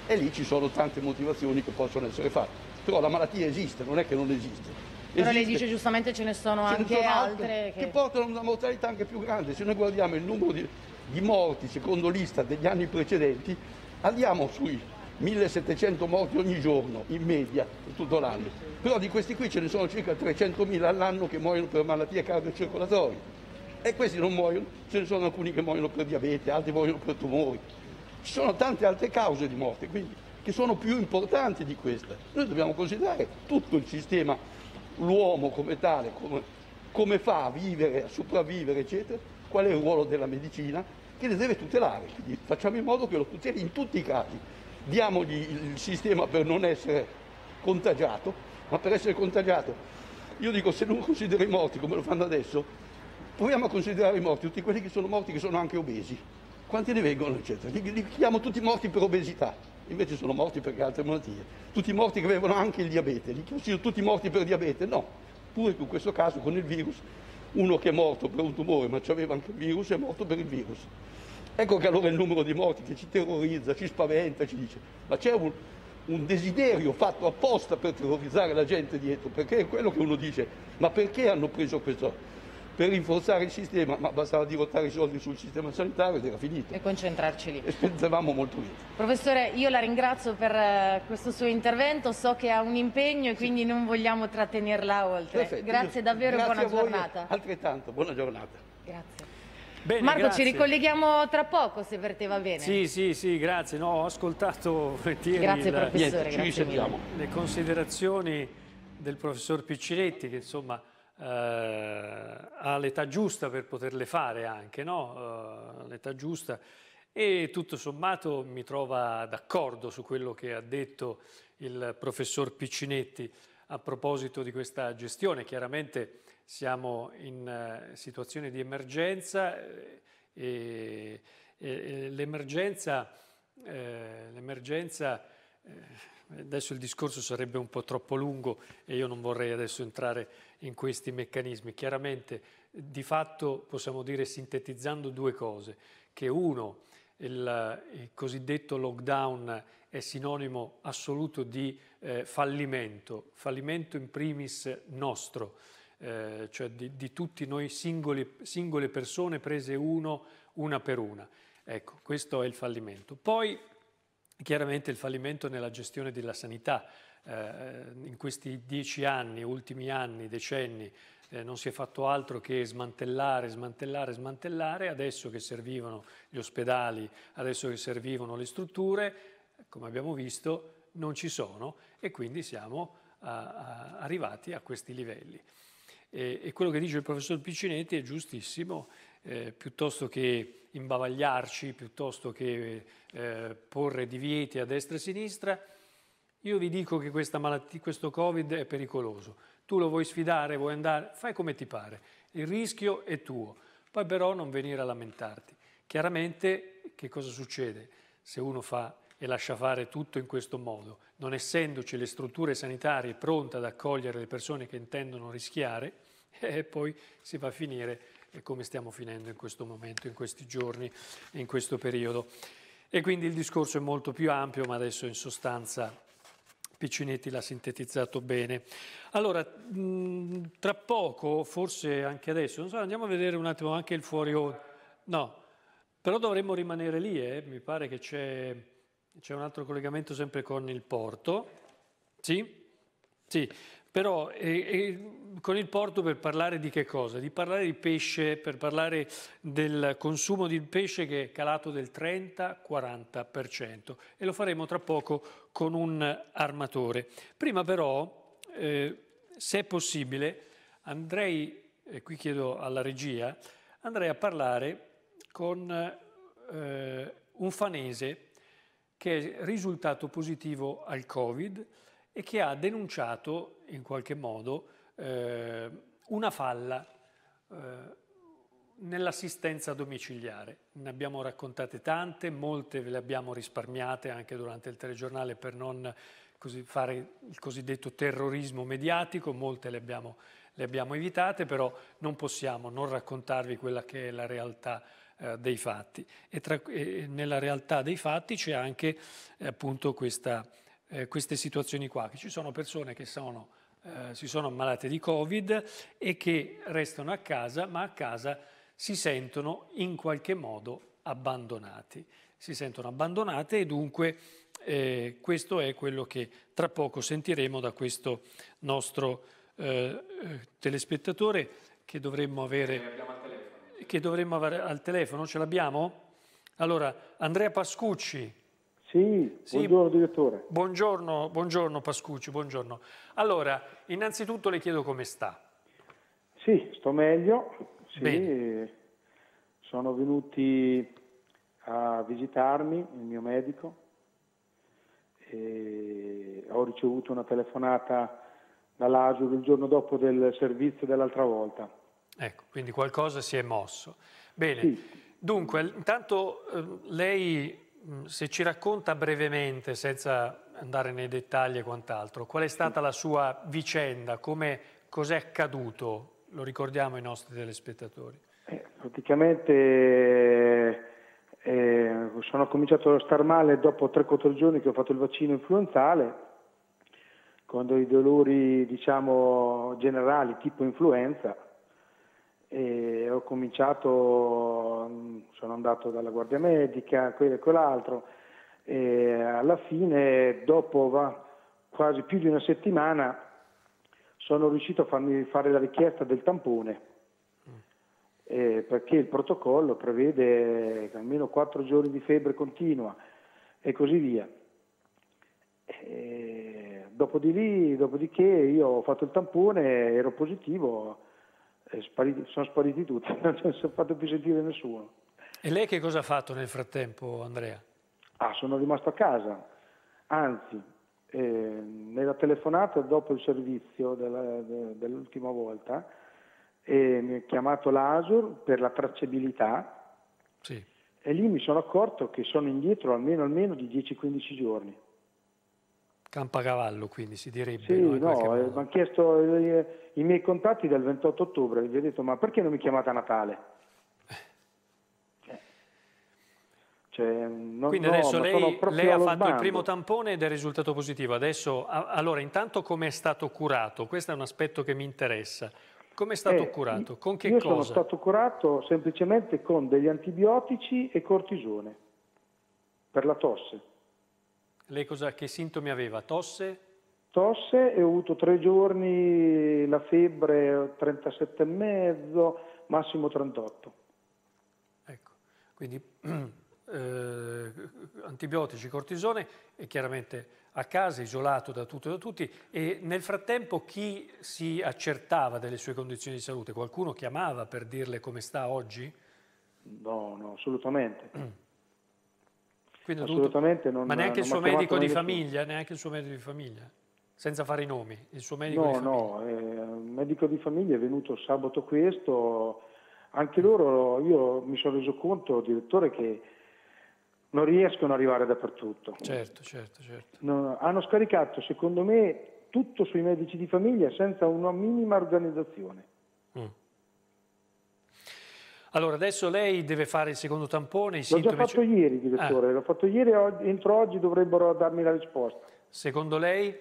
E lì ci sono tante motivazioni che possono essere fatte. Però la malattia esiste, non è che non esiste.
Però lei dice giustamente ce ne sono anche altre
che portano a una mortalità anche più grande. Se noi guardiamo il numero di morti secondo l'Istat degli anni precedenti, andiamo sui 1700 morti ogni giorno in media tutto l'anno. Però di questi qui ce ne sono circa 300.000 all'anno che muoiono per malattie cardiocircolatorie. E questi non muoiono, ce ne sono alcuni che muoiono per diabete, altri muoiono per tumori. Ci sono tante altre cause di morte, quindi, che sono più importanti di questa. Noi dobbiamo considerare tutto il sistema, l'uomo come tale, come fa a vivere, a sopravvivere, eccetera, qual è il ruolo della medicina, che le deve tutelare. Quindi facciamo in modo che lo tuteli in tutti i casi. Diamogli il sistema per non essere contagiato, ma per essere contagiato, io dico, se non consideri i morti come lo fanno adesso, proviamo a considerare i morti, tutti quelli che sono morti che sono anche obesi. Quanti ne vengono, eccetera? Li chiamo tutti morti per obesità, invece sono morti per altre malattie. Tutti morti che avevano anche il diabete, li considero tutti morti per diabete? No, pure che in questo caso con il virus, uno che è morto per un tumore ma aveva anche il virus è morto per il virus. Ecco che allora il numero di morti che ci terrorizza, ci spaventa, ci dice, ma c'è un desiderio fatto apposta per terrorizzare la gente dietro, perché è quello che uno dice, ma perché hanno preso questo? Per rinforzare il sistema, ma bastava dirottare i soldi sul sistema sanitario ed era finito.
E concentrarci lì.
E spendevamo molto lì.
Professore, io la ringrazio per questo suo intervento, so che ha un impegno e quindi non vogliamo trattenerla oltre.
Perfetto.
Grazie davvero e buona giornata.
Altrettanto, buona giornata.
Grazie.
Bene,
Marco,
grazie.
ci ricolleghiamo tra poco se per te va bene.
Sì, grazie. No, ho ascoltato volentieri
Grazie professore,
ci risentiamo.
le considerazioni del professor Piccinetti, che insomma ha l'età giusta per poterle fare anche, no? L'età giusta, e tutto sommato mi trova d'accordo su quello che ha detto il professor Piccinetti a proposito di questa gestione. Chiaramente siamo in situazione di emergenza e l'emergenza adesso il discorso sarebbe un po' troppo lungo e io non vorrei adesso entrare in questi meccanismi. Chiaramente, di fatto, possiamo dire, sintetizzando due cose, che uno, il cosiddetto lockdown è sinonimo assoluto di fallimento in primis nostro, cioè di tutti noi singole persone prese una per una. Ecco, questo è il fallimento. Poi, chiaramente il fallimento nella gestione della sanità. In questi 10 anni, ultimi anni, decenni, non si è fatto altro che smantellare, adesso che servivano gli ospedali, adesso che servivano le strutture, come abbiamo visto, non ci sono e quindi siamo arrivati a questi livelli. E quello che dice il professor Piccinetti è giustissimo, piuttosto che imbavagliarci, piuttosto che porre divieti a destra e a sinistra, io vi dico che questa malattia, questo Covid è pericoloso. Tu lo vuoi sfidare, vuoi andare, fai come ti pare. Il rischio è tuo. Poi però non venire a lamentarti. Chiaramente che cosa succede se uno fa e lascia fare tutto in questo modo? Non essendoci le strutture sanitarie pronte ad accogliere le persone che intendono rischiare, poi si va a finire come stiamo finendo in questo momento, in questi giorni, in questo periodo. E quindi il discorso è molto più ampio, ma adesso in sostanza Piccinetti l'ha sintetizzato bene. Allora, tra poco, forse anche adesso, non so, andiamo a vedere un attimo anche il fuori onda. No, però dovremmo rimanere lì, mi pare che c'è un altro collegamento sempre con il porto. Sì? Sì, però con il porto per parlare di che cosa? Di parlare di pesce, per parlare del consumo di pesce che è calato del 30-40% e lo faremo tra poco con un armatore. Prima però, se è possibile, andrei, e qui chiedo alla regia, andrei a parlare con un fanese che è risultato positivo al Covid e che ha denunciato in qualche modo una falla nell'assistenza domiciliare. Ne abbiamo raccontate tante, molte ve le abbiamo risparmiate anche durante il telegiornale per non fare il cosiddetto terrorismo mediatico, molte le abbiamo evitate, però non possiamo non raccontarvi quella che è la realtà dei fatti. E nella realtà dei fatti c'è anche appunto queste situazioni qua, che ci sono persone che si sono ammalate di Covid e che restano a casa, ma a casa si sentono in qualche modo abbandonati. Si sentono abbandonate e dunque questo è quello che tra poco sentiremo da questo nostro telespettatore che dovremmo avere al telefono. Ce l'abbiamo? Allora, Andrea Pascucci.
Sì, buongiorno direttore.
Buongiorno Pascucci, buongiorno. Allora, innanzitutto le chiedo come sta.
Sì, sto meglio. Sì,
bene.
Sono venuti a visitarmi il mio medico e ho ricevuto una telefonata dall'ASUR il giorno dopo del servizio dell'altra volta.
Ecco, quindi qualcosa si è mosso. Bene,
sì.
Dunque, intanto lei se ci racconta brevemente, senza andare nei dettagli e quant'altro, qual è stata la sua vicenda, cos'è accaduto, lo ricordiamo ai nostri telespettatori.
Praticamente sono cominciato a star male dopo 3-4 giorni che ho fatto il vaccino influenzale, con dei dolori diciamo generali tipo influenza, e ho cominciato, sono andato dalla guardia medica, quello e quell'altro, e alla fine dopo quasi più di una settimana sono riuscito a farmi fare la richiesta del tampone, perché il protocollo prevede almeno 4 giorni di febbre continua e così via. Dopodiché io ho fatto il tampone, ero positivo, sono spariti tutti, non ci ho fatto più sentire nessuno.
E lei che cosa ha fatto nel frattempo, Andrea?
Sono rimasto a casa, anzi, nella telefonata dopo il servizio dell'ultima volta mi ha chiamato l'ASUR per la tracciabilità,
sì. E
lì mi sono accorto che sono indietro almeno di 10-15 giorni.
Campacavallo, quindi si direbbe.
Sì, mi hanno chiesto i miei contatti del 28 ottobre, gli ho detto ma perché non mi chiamate a Natale?
Quindi adesso lei ha fatto il primo tampone ed è risultato positivo. Adesso, allora, intanto come è stato curato? Questo è un aspetto che mi interessa. Come è stato curato? Con che cosa?
Io sono stato curato semplicemente con degli antibiotici e cortisone per la tosse.
Lei che sintomi aveva? Tosse?
Tosse, e ho avuto 3 giorni la febbre 37,5, massimo 38.
Ecco, quindi antibiotici, cortisone e chiaramente a casa, isolato da tutto e da tutti. E nel frattempo chi si accertava delle sue condizioni di salute? Qualcuno chiamava per dirle come sta oggi?
No, assolutamente.
Quindi
assolutamente non.
Ma neanche il suo medico di famiglia? Neanche il suo medico di famiglia? Senza fare i nomi, il suo medico di famiglia?
No, il medico di famiglia è venuto sabato questo, anche loro, io mi sono reso conto, direttore, che non riescono ad arrivare dappertutto.
Certo.
Hanno scaricato, secondo me, tutto sui medici di famiglia senza una minima organizzazione.
Allora, adesso lei deve fare il secondo tampone.
L'ho già fatto ieri, direttore, l'ho fatto ieri, entro oggi dovrebbero darmi la risposta.
Secondo lei?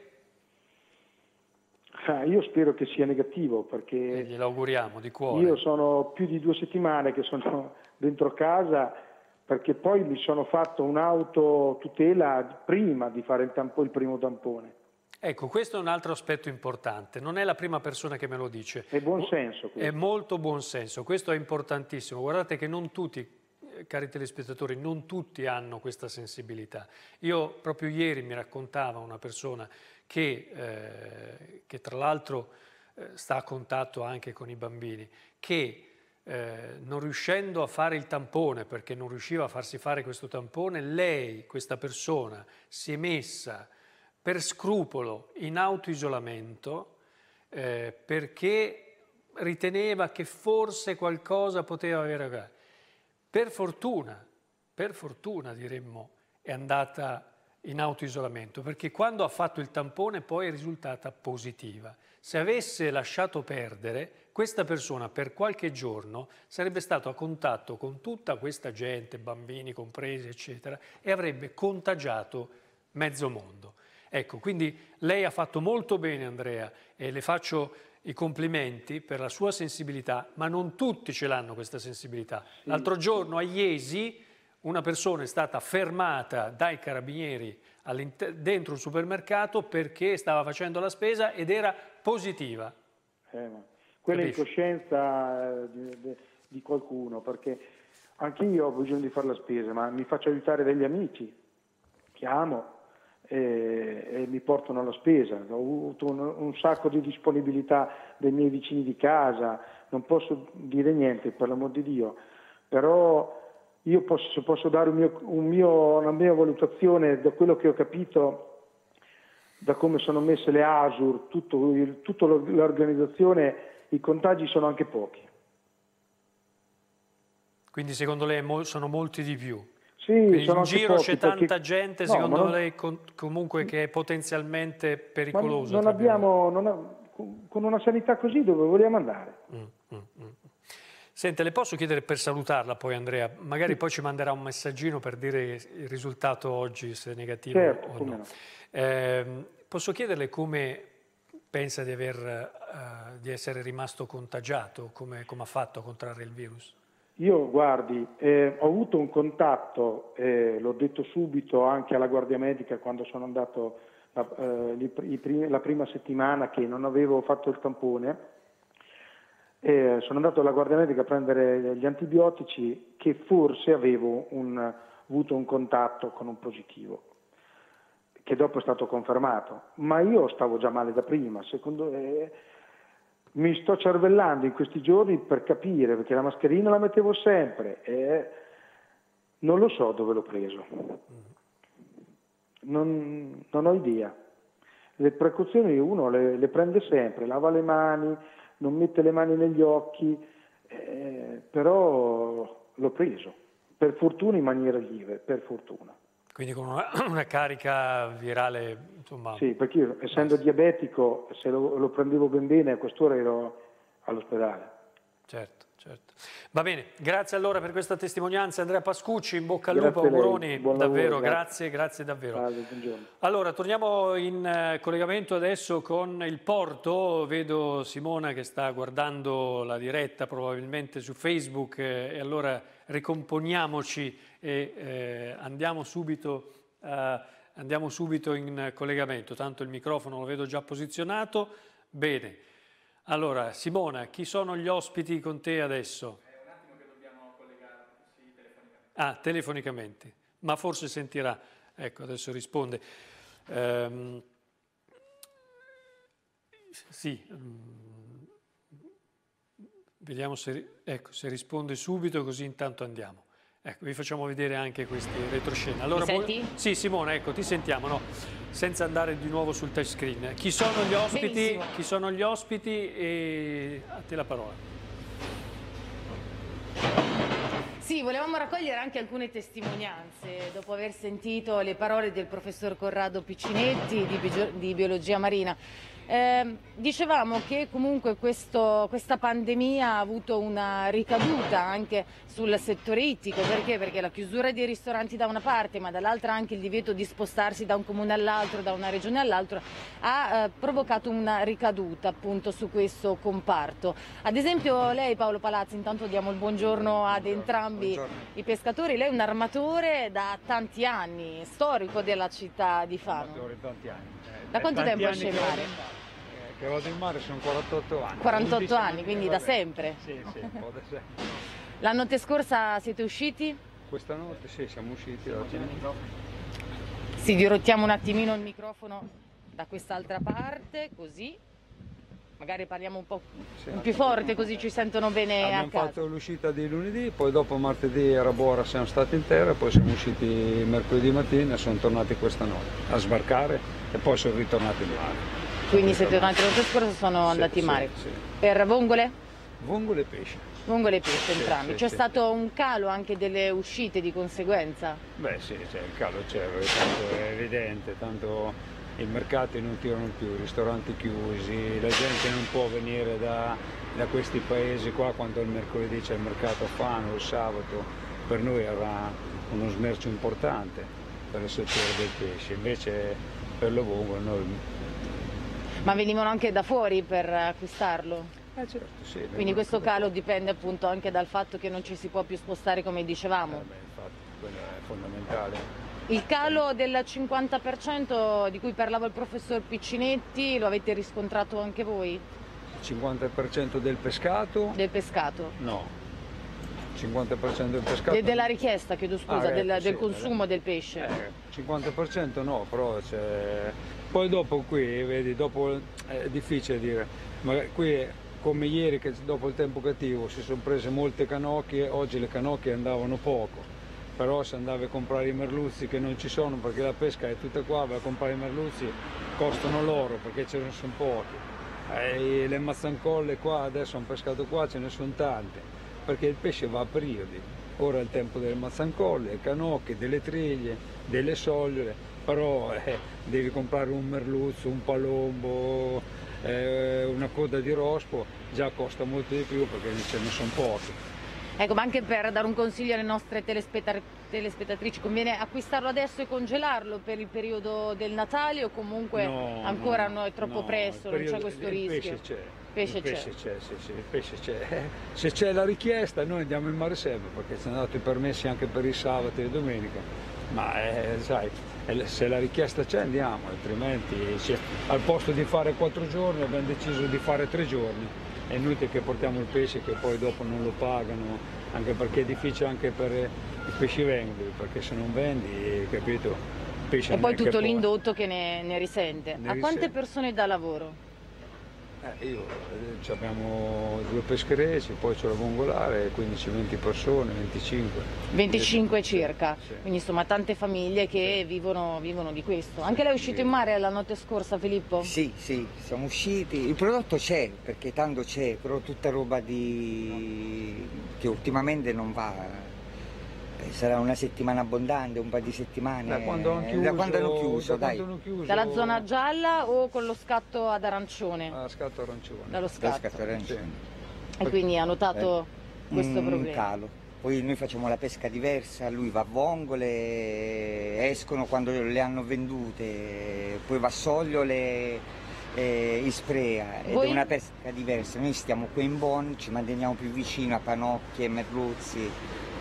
Io spero che sia negativo, perché
glielo auguriamo di cuore.
Io sono più di 2 settimane che sono dentro casa, perché poi mi sono fatto un'autotutela prima di fare il primo tampone.
Ecco, questo è un altro aspetto importante, non è la prima persona che me lo dice.
È buon senso questo.
È molto buon senso, questo è importantissimo. Guardate che non tutti, cari telespettatori, non tutti hanno questa sensibilità. Io proprio ieri mi raccontava una persona che tra l'altro sta a contatto anche con i bambini, che non riuscendo a fare il tampone, perché non riusciva a farsi fare questo tampone, lei, questa persona, si è messa per scrupolo in autoisolamento perché riteneva che forse qualcosa poteva avere. Per fortuna diremmo, è andata in autoisolamento, perché quando ha fatto il tampone poi è risultata positiva. Se avesse lasciato perdere, questa persona per qualche giorno sarebbe stato a contatto con tutta questa gente, bambini compresi, eccetera, e avrebbe contagiato mezzo mondo. Ecco, quindi lei ha fatto molto bene, Andrea, e le faccio i complimenti per la sua sensibilità, ma non tutti ce l'hanno questa sensibilità. Sì. L'altro giorno a Iesi una persona è stata fermata dai carabinieri dentro un supermercato perché stava facendo la spesa ed era positiva.
Quella è incoscienza di qualcuno, perché anche io ho bisogno di fare la spesa, ma mi faccio aiutare dagli amici, chiamo e mi portano alla spesa. Ho avuto un sacco di disponibilità dei miei vicini di casa, non posso dire niente per l'amor di Dio, però io posso dare una mia valutazione da quello che ho capito, da come sono messe le ASUR, tutta l'organizzazione, i contagi sono anche pochi.
Quindi secondo lei sono molti di più?
Sì,
in giro c'è tanta gente, no, secondo lei comunque che è potenzialmente pericolosa?
Con una sanità così dove vogliamo andare?
Senta, le posso chiedere per salutarla poi, Andrea? Magari poi ci manderà un messaggino per dire il risultato oggi, se è negativo o no. Posso chiederle come pensa di essere rimasto contagiato, come ha fatto a contrarre il virus?
Io, guardi, ho avuto un contatto, l'ho detto subito anche alla Guardia Medica quando sono andato la prima settimana che non avevo fatto il tampone. Sono andato alla Guardia Medica a prendere gli antibiotici, che forse avevo avuto un contatto con un positivo, che dopo è stato confermato, ma io stavo già male da prima. Mi sto cervellando in questi giorni per capire, perché la mascherina la mettevo sempre e non lo so dove l'ho preso, non ho idea. Le precauzioni uno le prende sempre, lava le mani, non mette le mani negli occhi, però l'ho preso, per fortuna in maniera lieve, per fortuna.
Quindi con una carica virale, insomma...
Sì, perché io, essendo diabetico, se lo prendevo ben bene, a quest'ora ero all'ospedale.
Certo, certo. Va bene, grazie allora per questa testimonianza, Andrea Pascucci, in bocca al lupo, auguroni, davvero, grazie davvero.
Buongiorno.
Allora, torniamo in collegamento adesso con il porto, vedo Simona che sta guardando la diretta probabilmente su Facebook e allora ricomponiamoci e andiamo subito in collegamento, tanto il microfono lo vedo già posizionato. Bene, allora Simona, chi sono gli ospiti con te adesso?
È un attimo che dobbiamo collegarci telefonicamente.
Ah, telefonicamente, ma forse sentirà, ecco adesso risponde. Sì, vediamo se risponde subito, così intanto andiamo. Ecco, vi facciamo vedere anche questi retroscena. Allora,
mi senti?
Sì, Simona, ecco, ti sentiamo, no? Senza andare di nuovo sul touchscreen. Chi sono gli ospiti?
Benissimo.
Chi sono gli ospiti? E a te la parola.
Sì, volevamo raccogliere anche alcune testimonianze dopo aver sentito le parole del professor Corrado Piccinetti di biologia marina. Dicevamo che comunque questa pandemia ha avuto una ricaduta anche sul settore ittico, perché la chiusura dei ristoranti da una parte, ma dall'altra anche il divieto di spostarsi da un comune all'altro, da una regione all'altra, ha provocato una ricaduta appunto su questo comparto. Ad esempio lei, Paolo Palazzi, intanto diamo il buongiorno ad entrambi i pescatori, lei è un armatore da tanti anni, storico della città di Fano.
Tanti anni.
Da quanto tempo esce in mare?
Che vado in mare sono 48 anni.
48 anni, quindi da sempre?
Sì, un po' da sempre.
La notte scorsa siete usciti?
Questa notte sì, siamo usciti oggi.
Sì, dirottiamo un attimino il microfono da quest'altra parte, così. Magari parliamo un po' più forte, così ci sentono bene a casa.
Abbiamo fatto l'uscita di lunedì, poi dopo martedì era Bora, siamo stati in terra, poi siamo usciti mercoledì mattina e sono tornati questa notte a sbarcare e poi sono ritornati in mare.
Quindi siete tornati l'anno scorso, sono andati in mare.
Sì.
Per vongole?
Vongole e pesce.
Vongole e pesce entrambi.
Sì,
C'è
sì.
stato un calo anche delle uscite di conseguenza?
Beh sì, cioè, il calo c'è, tanto è evidente, tanto i mercati non tirano più, i ristoranti chiusi, la gente non può venire da questi paesi qua quando il mercoledì c'è il mercato a Fano, il sabato, per noi era uno smercio importante per il settore del pesce, invece per lo vongole noi...
Ma venivano anche da fuori per acquistarlo?
Certo, sì,
Quindi questo calo dipende appunto anche dal fatto che non ci si può più spostare come dicevamo.
beh, infatti, quello è fondamentale.
Il calo del 50% di cui parlava il professor Piccinetti lo avete riscontrato anche voi?
Il 50% del pescato?
Del pescato?
No, il 50% del pescato...
Della richiesta, chiedo scusa,
ecco,
del
sì,
consumo del pesce?
50% no, però c'è... Poi dopo qui, vedi, dopo è difficile dire, ma qui come ieri che dopo il tempo cattivo si sono prese molte canocchie, oggi le canocchie andavano poco, però se andavi a comprare i merluzzi che non ci sono perché la pesca è tutta qua, vai a comprare i merluzzi, costano loro perché ce ne sono pochi. Le mazzancolle qua, adesso hanno pescato qua, ce ne sono tante, perché il pesce va a periodi. Ora è il tempo delle mazzancolle, canocchie, delle triglie, delle sogliole, però devi comprare un merluzzo, un palombo, una coda di rospo, già costa molto di più perché ce ne sono pochi.
Ecco, ma anche per dare un consiglio alle nostre telespettatrici, conviene acquistarlo adesso e congelarlo per il periodo del Natale o comunque ancora no, è troppo presto, non c'è questo rischio?
Il
pesce
pesce c'è, sì, il pesce c'è. Se c'è la richiesta noi andiamo in mare sempre perché ci hanno dato i permessi anche per il sabato e le domeniche, ma sai, se la richiesta c'è andiamo, altrimenti al posto di fare 4 giorni abbiamo deciso di fare 3 giorni. È inutile che portiamo il pesce che poi dopo non lo pagano, anche perché è difficile anche per i pesci vendoli, perché se non vendi, capito, il pesce
E
non
poi
è che
tutto
può.
l'indotto che ne risente. A quante
risente.
persone dà lavoro?
Abbiamo 2 pescherecci, poi c'è la vongolare, 15-20 persone, 25.
25 circa,
Sì.
quindi insomma tante famiglie che vivono di questo. Anche lei è uscito in mare la notte scorsa, Filippo?
Sì, siamo usciti. Il prodotto c'è, perché tanto c'è, però tutta roba che ultimamente non va. Sarà una settimana abbondante, un paio di settimane.
Da quando hanno chiuso,
da quando hanno chiuso, dai.
Dalla zona gialla o con lo scatto ad arancione?
A scatto arancione.
Dallo scatto.
Sì.
E quindi ha notato questo
Un
problema.
calo. Poi noi facciamo la pesca diversa, lui va a vongole, escono quando le hanno vendute, poi va a sogliole, isprea, ed
Voi?
è una pesca diversa. Noi stiamo qui in Bonn, ci manteniamo più vicino a panocchie, merluzzi.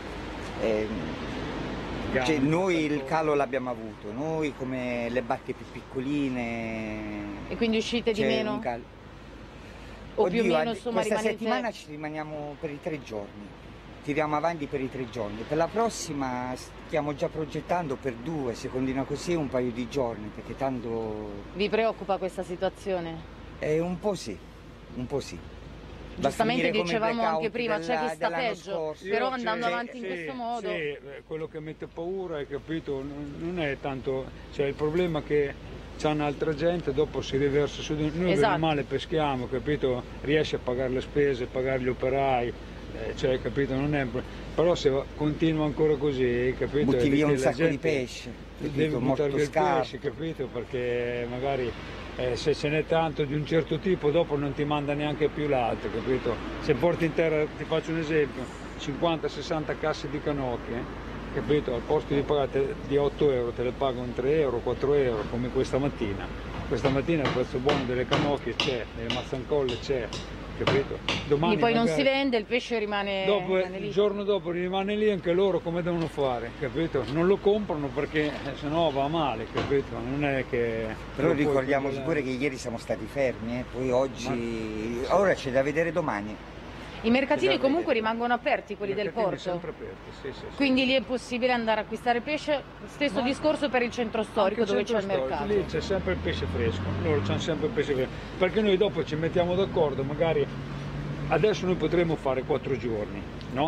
Cioè, noi il calo l'abbiamo avuto, noi come le barche più piccoline.
E quindi uscite di
c'è
meno?
un calo.
O più o
Oddio,
meno insomma
questa
rimanete...
settimana ci rimaniamo per i 3 giorni, tiriamo avanti per i 3 giorni. Per la prossima stiamo già progettando per 2, se continua così un paio di giorni, perché tanto...
Vi preoccupa questa situazione?
Un po' sì, un po' sì. Va a
Giustamente
finire come il
dicevamo anche
blackout
prima, c'è chi sta
dell'anno
peggio,
scorso.
però
Io,
andando
sì,
avanti in
sì,
questo modo...
Sì, quello che mette paura è, capito, non è tanto, cioè il problema è che c'hanno altra gente, dopo si riversa su di noi, bene o
Esatto.
male peschiamo, capito, riesce a pagare le spese, a pagare gli operai, cioè, capito, non è... Però se continua ancora così, capito...
Butti via un
la
sacco
gente
di pesce,
Devi
capito,
buttare
molto
via il
scarso.
pesce, capito, perché magari... se ce n'è tanto di un certo tipo dopo non ti manda neanche più l'altro, capito? Se porti in terra, ti faccio un esempio, 50-60 casse di canocchie, capito? Al posto di pagare di 8 euro te le pagano 3 euro, 4 euro, come questa mattina. Questa mattina il prezzo buono delle canocchie c'è, delle mazzancolle c'è, capito? Domani
Quindi poi non
magari-
si vende, il pesce rimane
il
lì.
giorno dopo rimane lì, anche loro come devono fare, capito? Non lo comprano perché sennò va male, capito? Non è che...
Però
lo puoi
ricordiamoci
congelare.
pure che ieri siamo stati fermi, poi oggi... Ora c'è da vedere domani.
I mercatini
Bisogna
comunque
vedere.
rimangono aperti, quelli del
Mercatini
porto?
sempre aperti, sì, sì, sì.
Quindi lì è possibile andare a acquistare pesce, stesso discorso per il centro storico
Anche
dove c'è il
centro storico,
mercato.
lì c'è sempre il pesce fresco, loro c'hanno sempre il pesce fresco, perché noi dopo ci mettiamo d'accordo, magari adesso noi potremmo fare 4 giorni, no?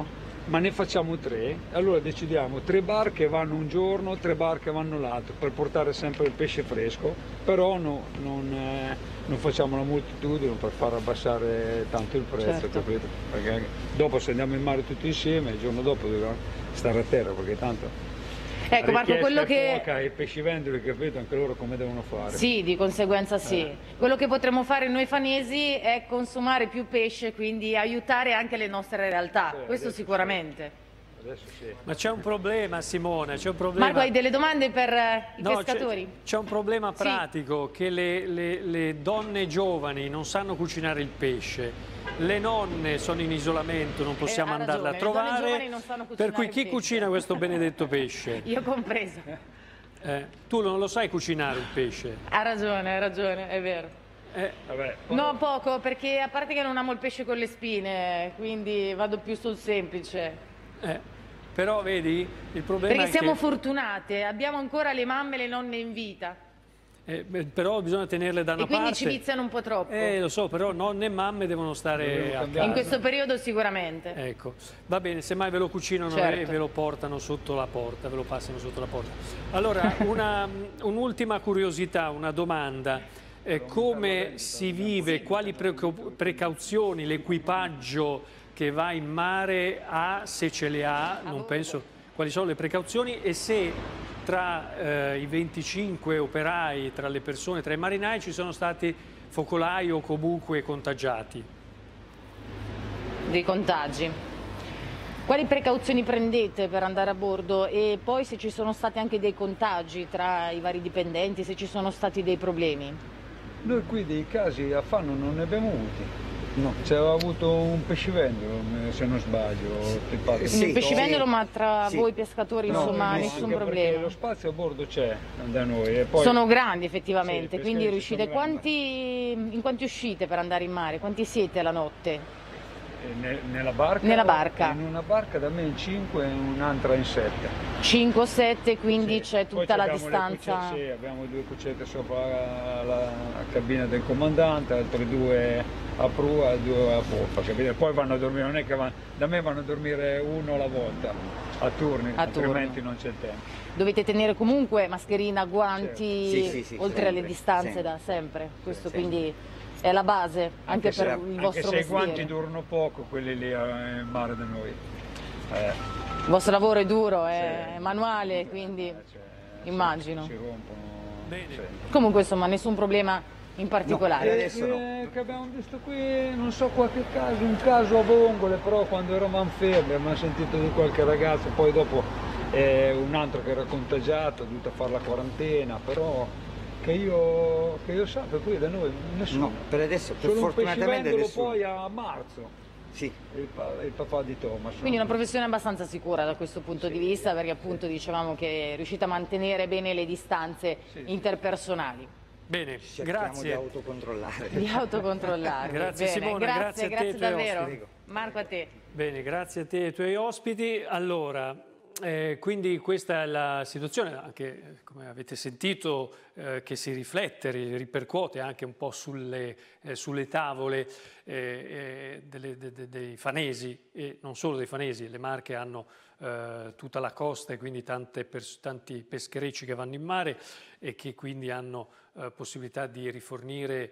ma ne facciamo 3, allora decidiamo 3 barche vanno un giorno, 3 barche vanno l'altro, per portare sempre il pesce fresco, però non facciamo la moltitudine per far abbassare tanto il prezzo,
Certo.
capito? Perché dopo se andiamo in mare tutti insieme, il giorno dopo dobbiamo stare a terra, perché tanto
Ecco Marco, quello che...
poca, i pescivendoli, capito? Anche loro come devono fare.
Sì, di conseguenza sì. Quello che potremmo fare noi fanesi è consumare più pesce, quindi aiutare anche le nostre realtà, questo sicuramente.
Adesso sì.
Ma c'è un problema, Simone, c'è un problema.
Marco, hai delle domande per i
No,
pescatori?
c'è un problema
Sì.
pratico, che le donne giovani non sanno cucinare il pesce. Le nonne sono in isolamento, non possiamo
ha
andarle a
ragione, le donne
trovare,
giovani non sanno
per
cucinare
cui
il
chi
pesce.
cucina questo benedetto pesce?
Io compreso.
Tu non lo sai cucinare il pesce?
Ha ragione, è vero.
Vabbè,
No, poco, perché a parte che non amo il pesce con le spine, quindi vado più sul semplice.
Però vedi, il problema
Perché
è
siamo
che
fortunate, abbiamo ancora le mamme e le nonne in vita.
però bisogna tenerle da una
E quindi
parte.
ci viziano un po' troppo.
Lo so, però nonne e mamme devono stare a casa.
In questo periodo sicuramente.
Ecco, va bene, semmai ve lo cucinano
Certo.
e ve lo portano sotto la porta, ve lo passano sotto la porta. Allora, un'ultima curiosità, una domanda. Come si vive, quali precauzioni l'equipaggio che va in mare ha, se ce le ha, non penso, quali sono le precauzioni e se tra i 25 operai, tra le persone, tra i marinai ci sono stati focolai o comunque contagiati?
Dei contagi. Quali precauzioni prendete per andare a bordo e poi se ci sono stati anche dei contagi tra i vari dipendenti, se ci sono stati dei problemi?
noi qui dei casi a Fano non ne abbiamo avuti. No, c'era avuto un pescivendolo, se non sbaglio.
Il pescivendolo, ma tra voi pescatori insomma nessun
anche
problema.
perché lo spazio a bordo c'è da noi. E poi...
Sono grandi effettivamente,
Sì,
quindi
pescatori
riuscite.
sono
In quanti uscite per andare in mare? Quanti siete la notte?
Nella barca?
Nella barca.
In una barca da me in 5 e in un'altra in 7.
5 o 7, quindi
Sì.
c'è
Poi
tutta la
abbiamo le
distanza.
cucce- sì, abbiamo 2 cuccette sopra la cabina del comandante, altre 2 a prua e 2 a poppa, capite? Poi vanno a dormire, non è che da me vanno a dormire uno alla volta, a turni, altrimenti non c'è il tempo.
Dovete tenere comunque mascherina, guanti,
Sì,
oltre alle
sempre,
distanze
sempre.
da sempre. Questo
sempre.
quindi è la base anche per il
Anche
vostro
se i guanti
mestiere.
durano poco, quelli lì in mare da noi.
Il vostro lavoro è duro, è manuale, quindi immagino.
Si rompono.
Bene.
sempre.
Comunque insomma nessun problema in particolare.
adesso no.
Che abbiamo visto qui, non so qualche caso, un caso a Vongole, però quando eravamo fermi abbiamo sentito di qualche ragazzo, poi dopo un altro che era contagiato, ha dovuto fare la quarantena, però che io sappia qui da noi nessuno.
No, per adesso, per
Solo un
fortunatamente
pescivendolo
nessuno.
poi a marzo,
Sì.
il papà di Thomas.
Quindi una professione abbastanza sicura da questo punto di vista, perché appunto dicevamo che riuscite a mantenere bene le distanze interpersonali.
Bene,
Cerchiamo di
grazie.
autocontrollare.
Di autocontrollarvi.
Grazie,
Bene,
Simone, grazie a te e ai tuoi
davvero.
ospiti.
Marco, a te.
Bene, grazie a te e ai tuoi ospiti. Allora, quindi questa è la situazione, anche come avete sentito, che si riflette, ripercuote anche un po' sulle tavole dei fanesi e non solo dei fanesi. Le Marche hanno tutta la costa e quindi tanti pescherecci che vanno in mare e che quindi hanno possibilità di rifornire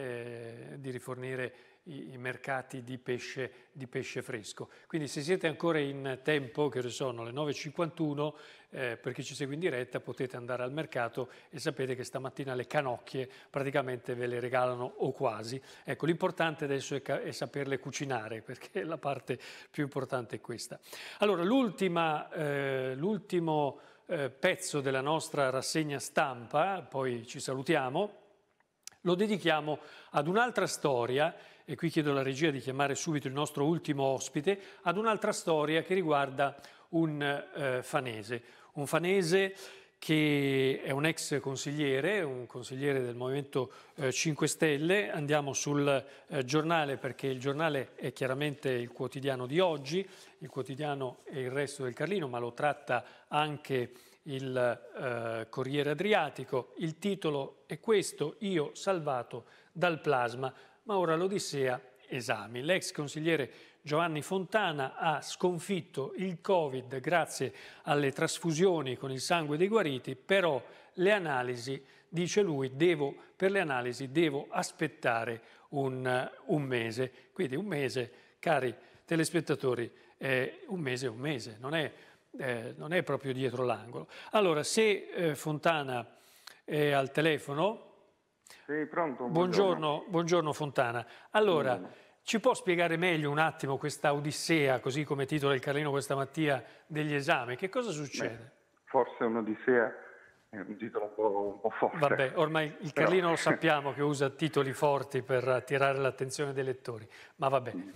i mercati di pesce fresco. Quindi se siete ancora in tempo, che sono le 9:51, per chi ci segue in diretta potete andare al mercato e sapete che stamattina le canocchie praticamente ve le regalano o quasi. Ecco, l'importante adesso è saperle cucinare, perché la parte più importante è questa. Allora, l'ultimo pezzo della nostra rassegna stampa, poi ci salutiamo, lo dedichiamo ad un'altra storia, e qui chiedo alla regia di chiamare subito il nostro ultimo ospite, ad un'altra storia che riguarda un fanese che è un ex consigliere, un consigliere del Movimento 5 Stelle. Andiamo sul giornale, perché il giornale è chiaramente il quotidiano di oggi, il quotidiano è Il Resto del Carlino, ma lo tratta anche il Corriere Adriatico. Il titolo è questo: io salvato dal plasma, ma ora l'Odissea esami. L'ex consigliere Giovanni Fontana ha sconfitto il Covid grazie alle trasfusioni con il sangue dei guariti, però le analisi, dice lui, per le analisi devo aspettare un mese. Quindi un mese, cari telespettatori, un mese è un mese, non è proprio dietro l'angolo. Allora, se Fontana è al telefono...
Sì, pronto.
Buongiorno Fontana. Allora, ci può spiegare meglio un attimo questa odissea, così come titola il Carlino questa mattina, degli esami? Che cosa succede?
Forse un'odissea è un titolo un po' forte.
Vabbè, ormai il Carlino lo sappiamo che usa titoli forti per attirare l'attenzione dei lettori, ma va bene.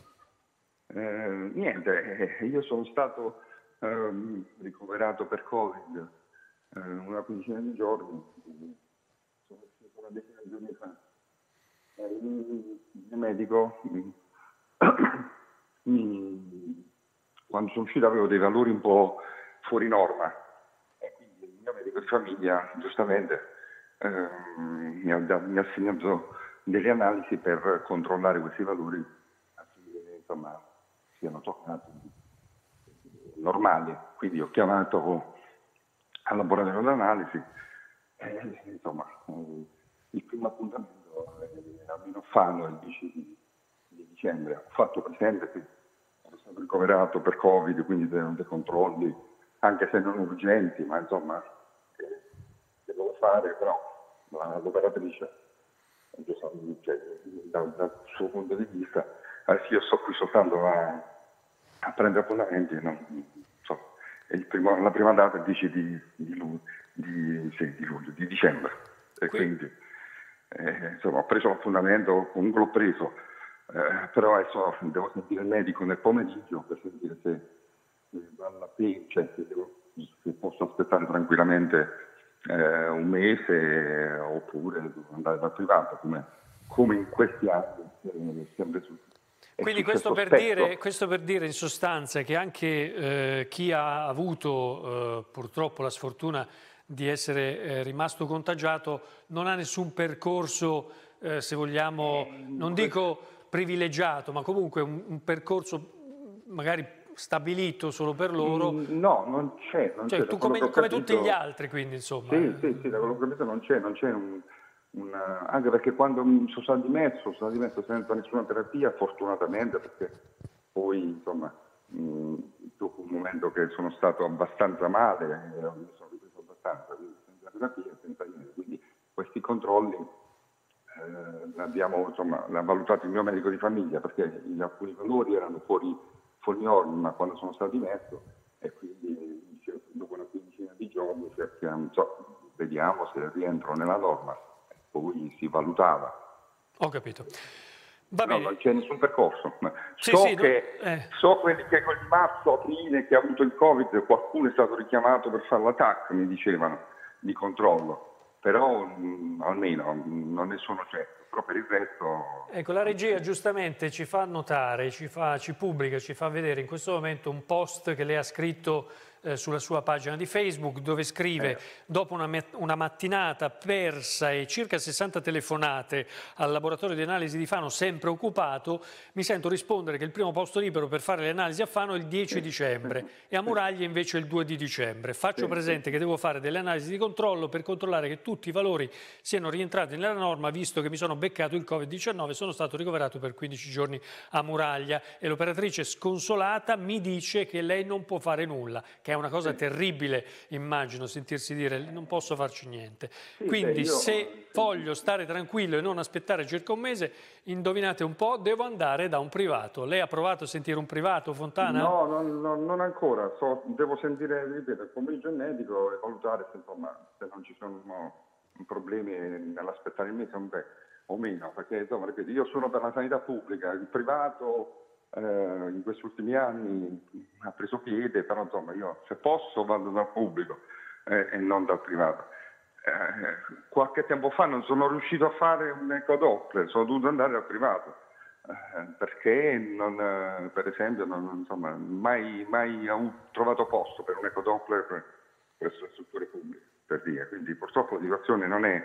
Niente, io sono stato ricoverato per Covid una quindicina di giorni, sono uscito una decina di giorni fa. Il medico, quando sono uscito avevo dei valori un po' fuori norma e quindi il mio medico di famiglia giustamente mi ha assegnato delle analisi per controllare questi valori affinché insomma siano tornati normali. Quindi ho chiamato al laboratorio d'analisi e insomma il primo appuntamento a Fano il 10 di dicembre. Ho fatto presente che ero stato ricoverato per Covid, quindi dei controlli, anche se non urgenti, ma insomma che devo fare, però l'operatrice, cioè, dal suo punto di vista, adesso io sto qui soltanto a prendere appuntamenti, la prima data è il 10 di dicembre, e quindi insomma ho preso l'appuntamento, comunque l'ho preso, però adesso devo sentire il medico nel pomeriggio per sentire se vale la pena, cioè se posso aspettare tranquillamente un mese oppure andare dal privato come in questi anni sempre su.
Quindi questo per dire in sostanza che anche chi ha avuto purtroppo la sfortuna di essere rimasto contagiato non ha nessun percorso, se vogliamo, non dico privilegiato, ma comunque un percorso magari stabilito solo per loro.
No, non c'è.
Cioè, tu come tutti gli altri, quindi insomma.
Sì, da quello che ho capito non c'è anche perché quando sono stato dimesso senza nessuna terapia, fortunatamente, perché poi insomma dopo un momento che sono stato abbastanza male, mi sono ripreso abbastanza, quindi senza terapia, senza niente, quindi questi controlli l'ha valutato il mio medico di famiglia, perché alcuni valori erano fuori norma quando sono stato dimesso, e quindi dopo una quindicina di giorni vediamo se rientro nella norma. Poi si valutava.
Ho capito. Va bene.
Non c'è nessun percorso. So quelli che con il marzo, aprile, che ha avuto il Covid, qualcuno è stato richiamato per fare l'attacco, mi dicevano, di controllo. Però almeno non ne sono certo. Però per il resto...
Ecco, la regia giustamente ci fa notare, ci pubblica, ci fa vedere in questo momento un post che lei ha scritto sulla sua pagina di Facebook, dove scrive: dopo una mattinata persa e circa 60 telefonate al laboratorio di analisi di Fano sempre occupato, mi sento rispondere che il primo posto libero per fare le analisi a Fano è il 10 dicembre e a Muraglia invece il 2 di dicembre. Faccio presente che devo fare delle analisi di controllo per controllare che tutti i valori siano rientrati nella norma, visto che mi sono beccato il Covid-19, sono stato ricoverato per 15 giorni a Muraglia, e l'operatrice sconsolata mi dice che lei non può fare nulla, che è una cosa terribile, immagino, sentirsi dire non posso farci niente. Quindi se voglio stare tranquillo e non aspettare circa un mese, indovinate un po', devo andare da un privato. Lei ha provato a sentire un privato, Fontana?
No, non ancora, devo sentire, ripeto, il pomeriggio il medico e valutare se non ci sono problemi nell'aspettare il mese o meno, perché insomma, ripeto, io sono per la sanità pubblica, il privato in questi ultimi anni ha preso piede, però insomma io se posso vado dal pubblico e non dal privato. Qualche tempo fa non sono riuscito a fare un ecodoppler, sono dovuto andare dal privato perché per esempio mai ho trovato posto per un ecodoppler presso le strutture pubbliche, per dire. Quindi purtroppo la situazione non è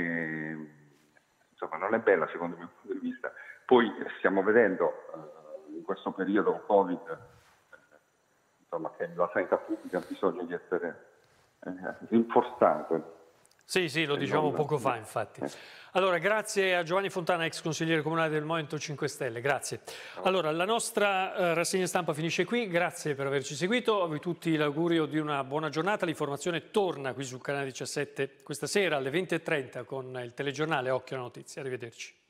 bella secondo il mio punto di vista. Poi stiamo vedendo in questo periodo Covid, insomma, che la sanità pubblica ha bisogno di essere rinforzata.
Sì, lo diciamo poco fa, infatti. Allora, grazie a Giovanni Fontana, ex consigliere comunale del Movimento 5 Stelle, grazie. Allora, la nostra rassegna stampa finisce qui, grazie per averci seguito, a voi tutti l'augurio di una buona giornata, l'informazione torna qui sul canale 17 questa sera alle 20:30 con il telegiornale Occhio alla Notizia, arrivederci.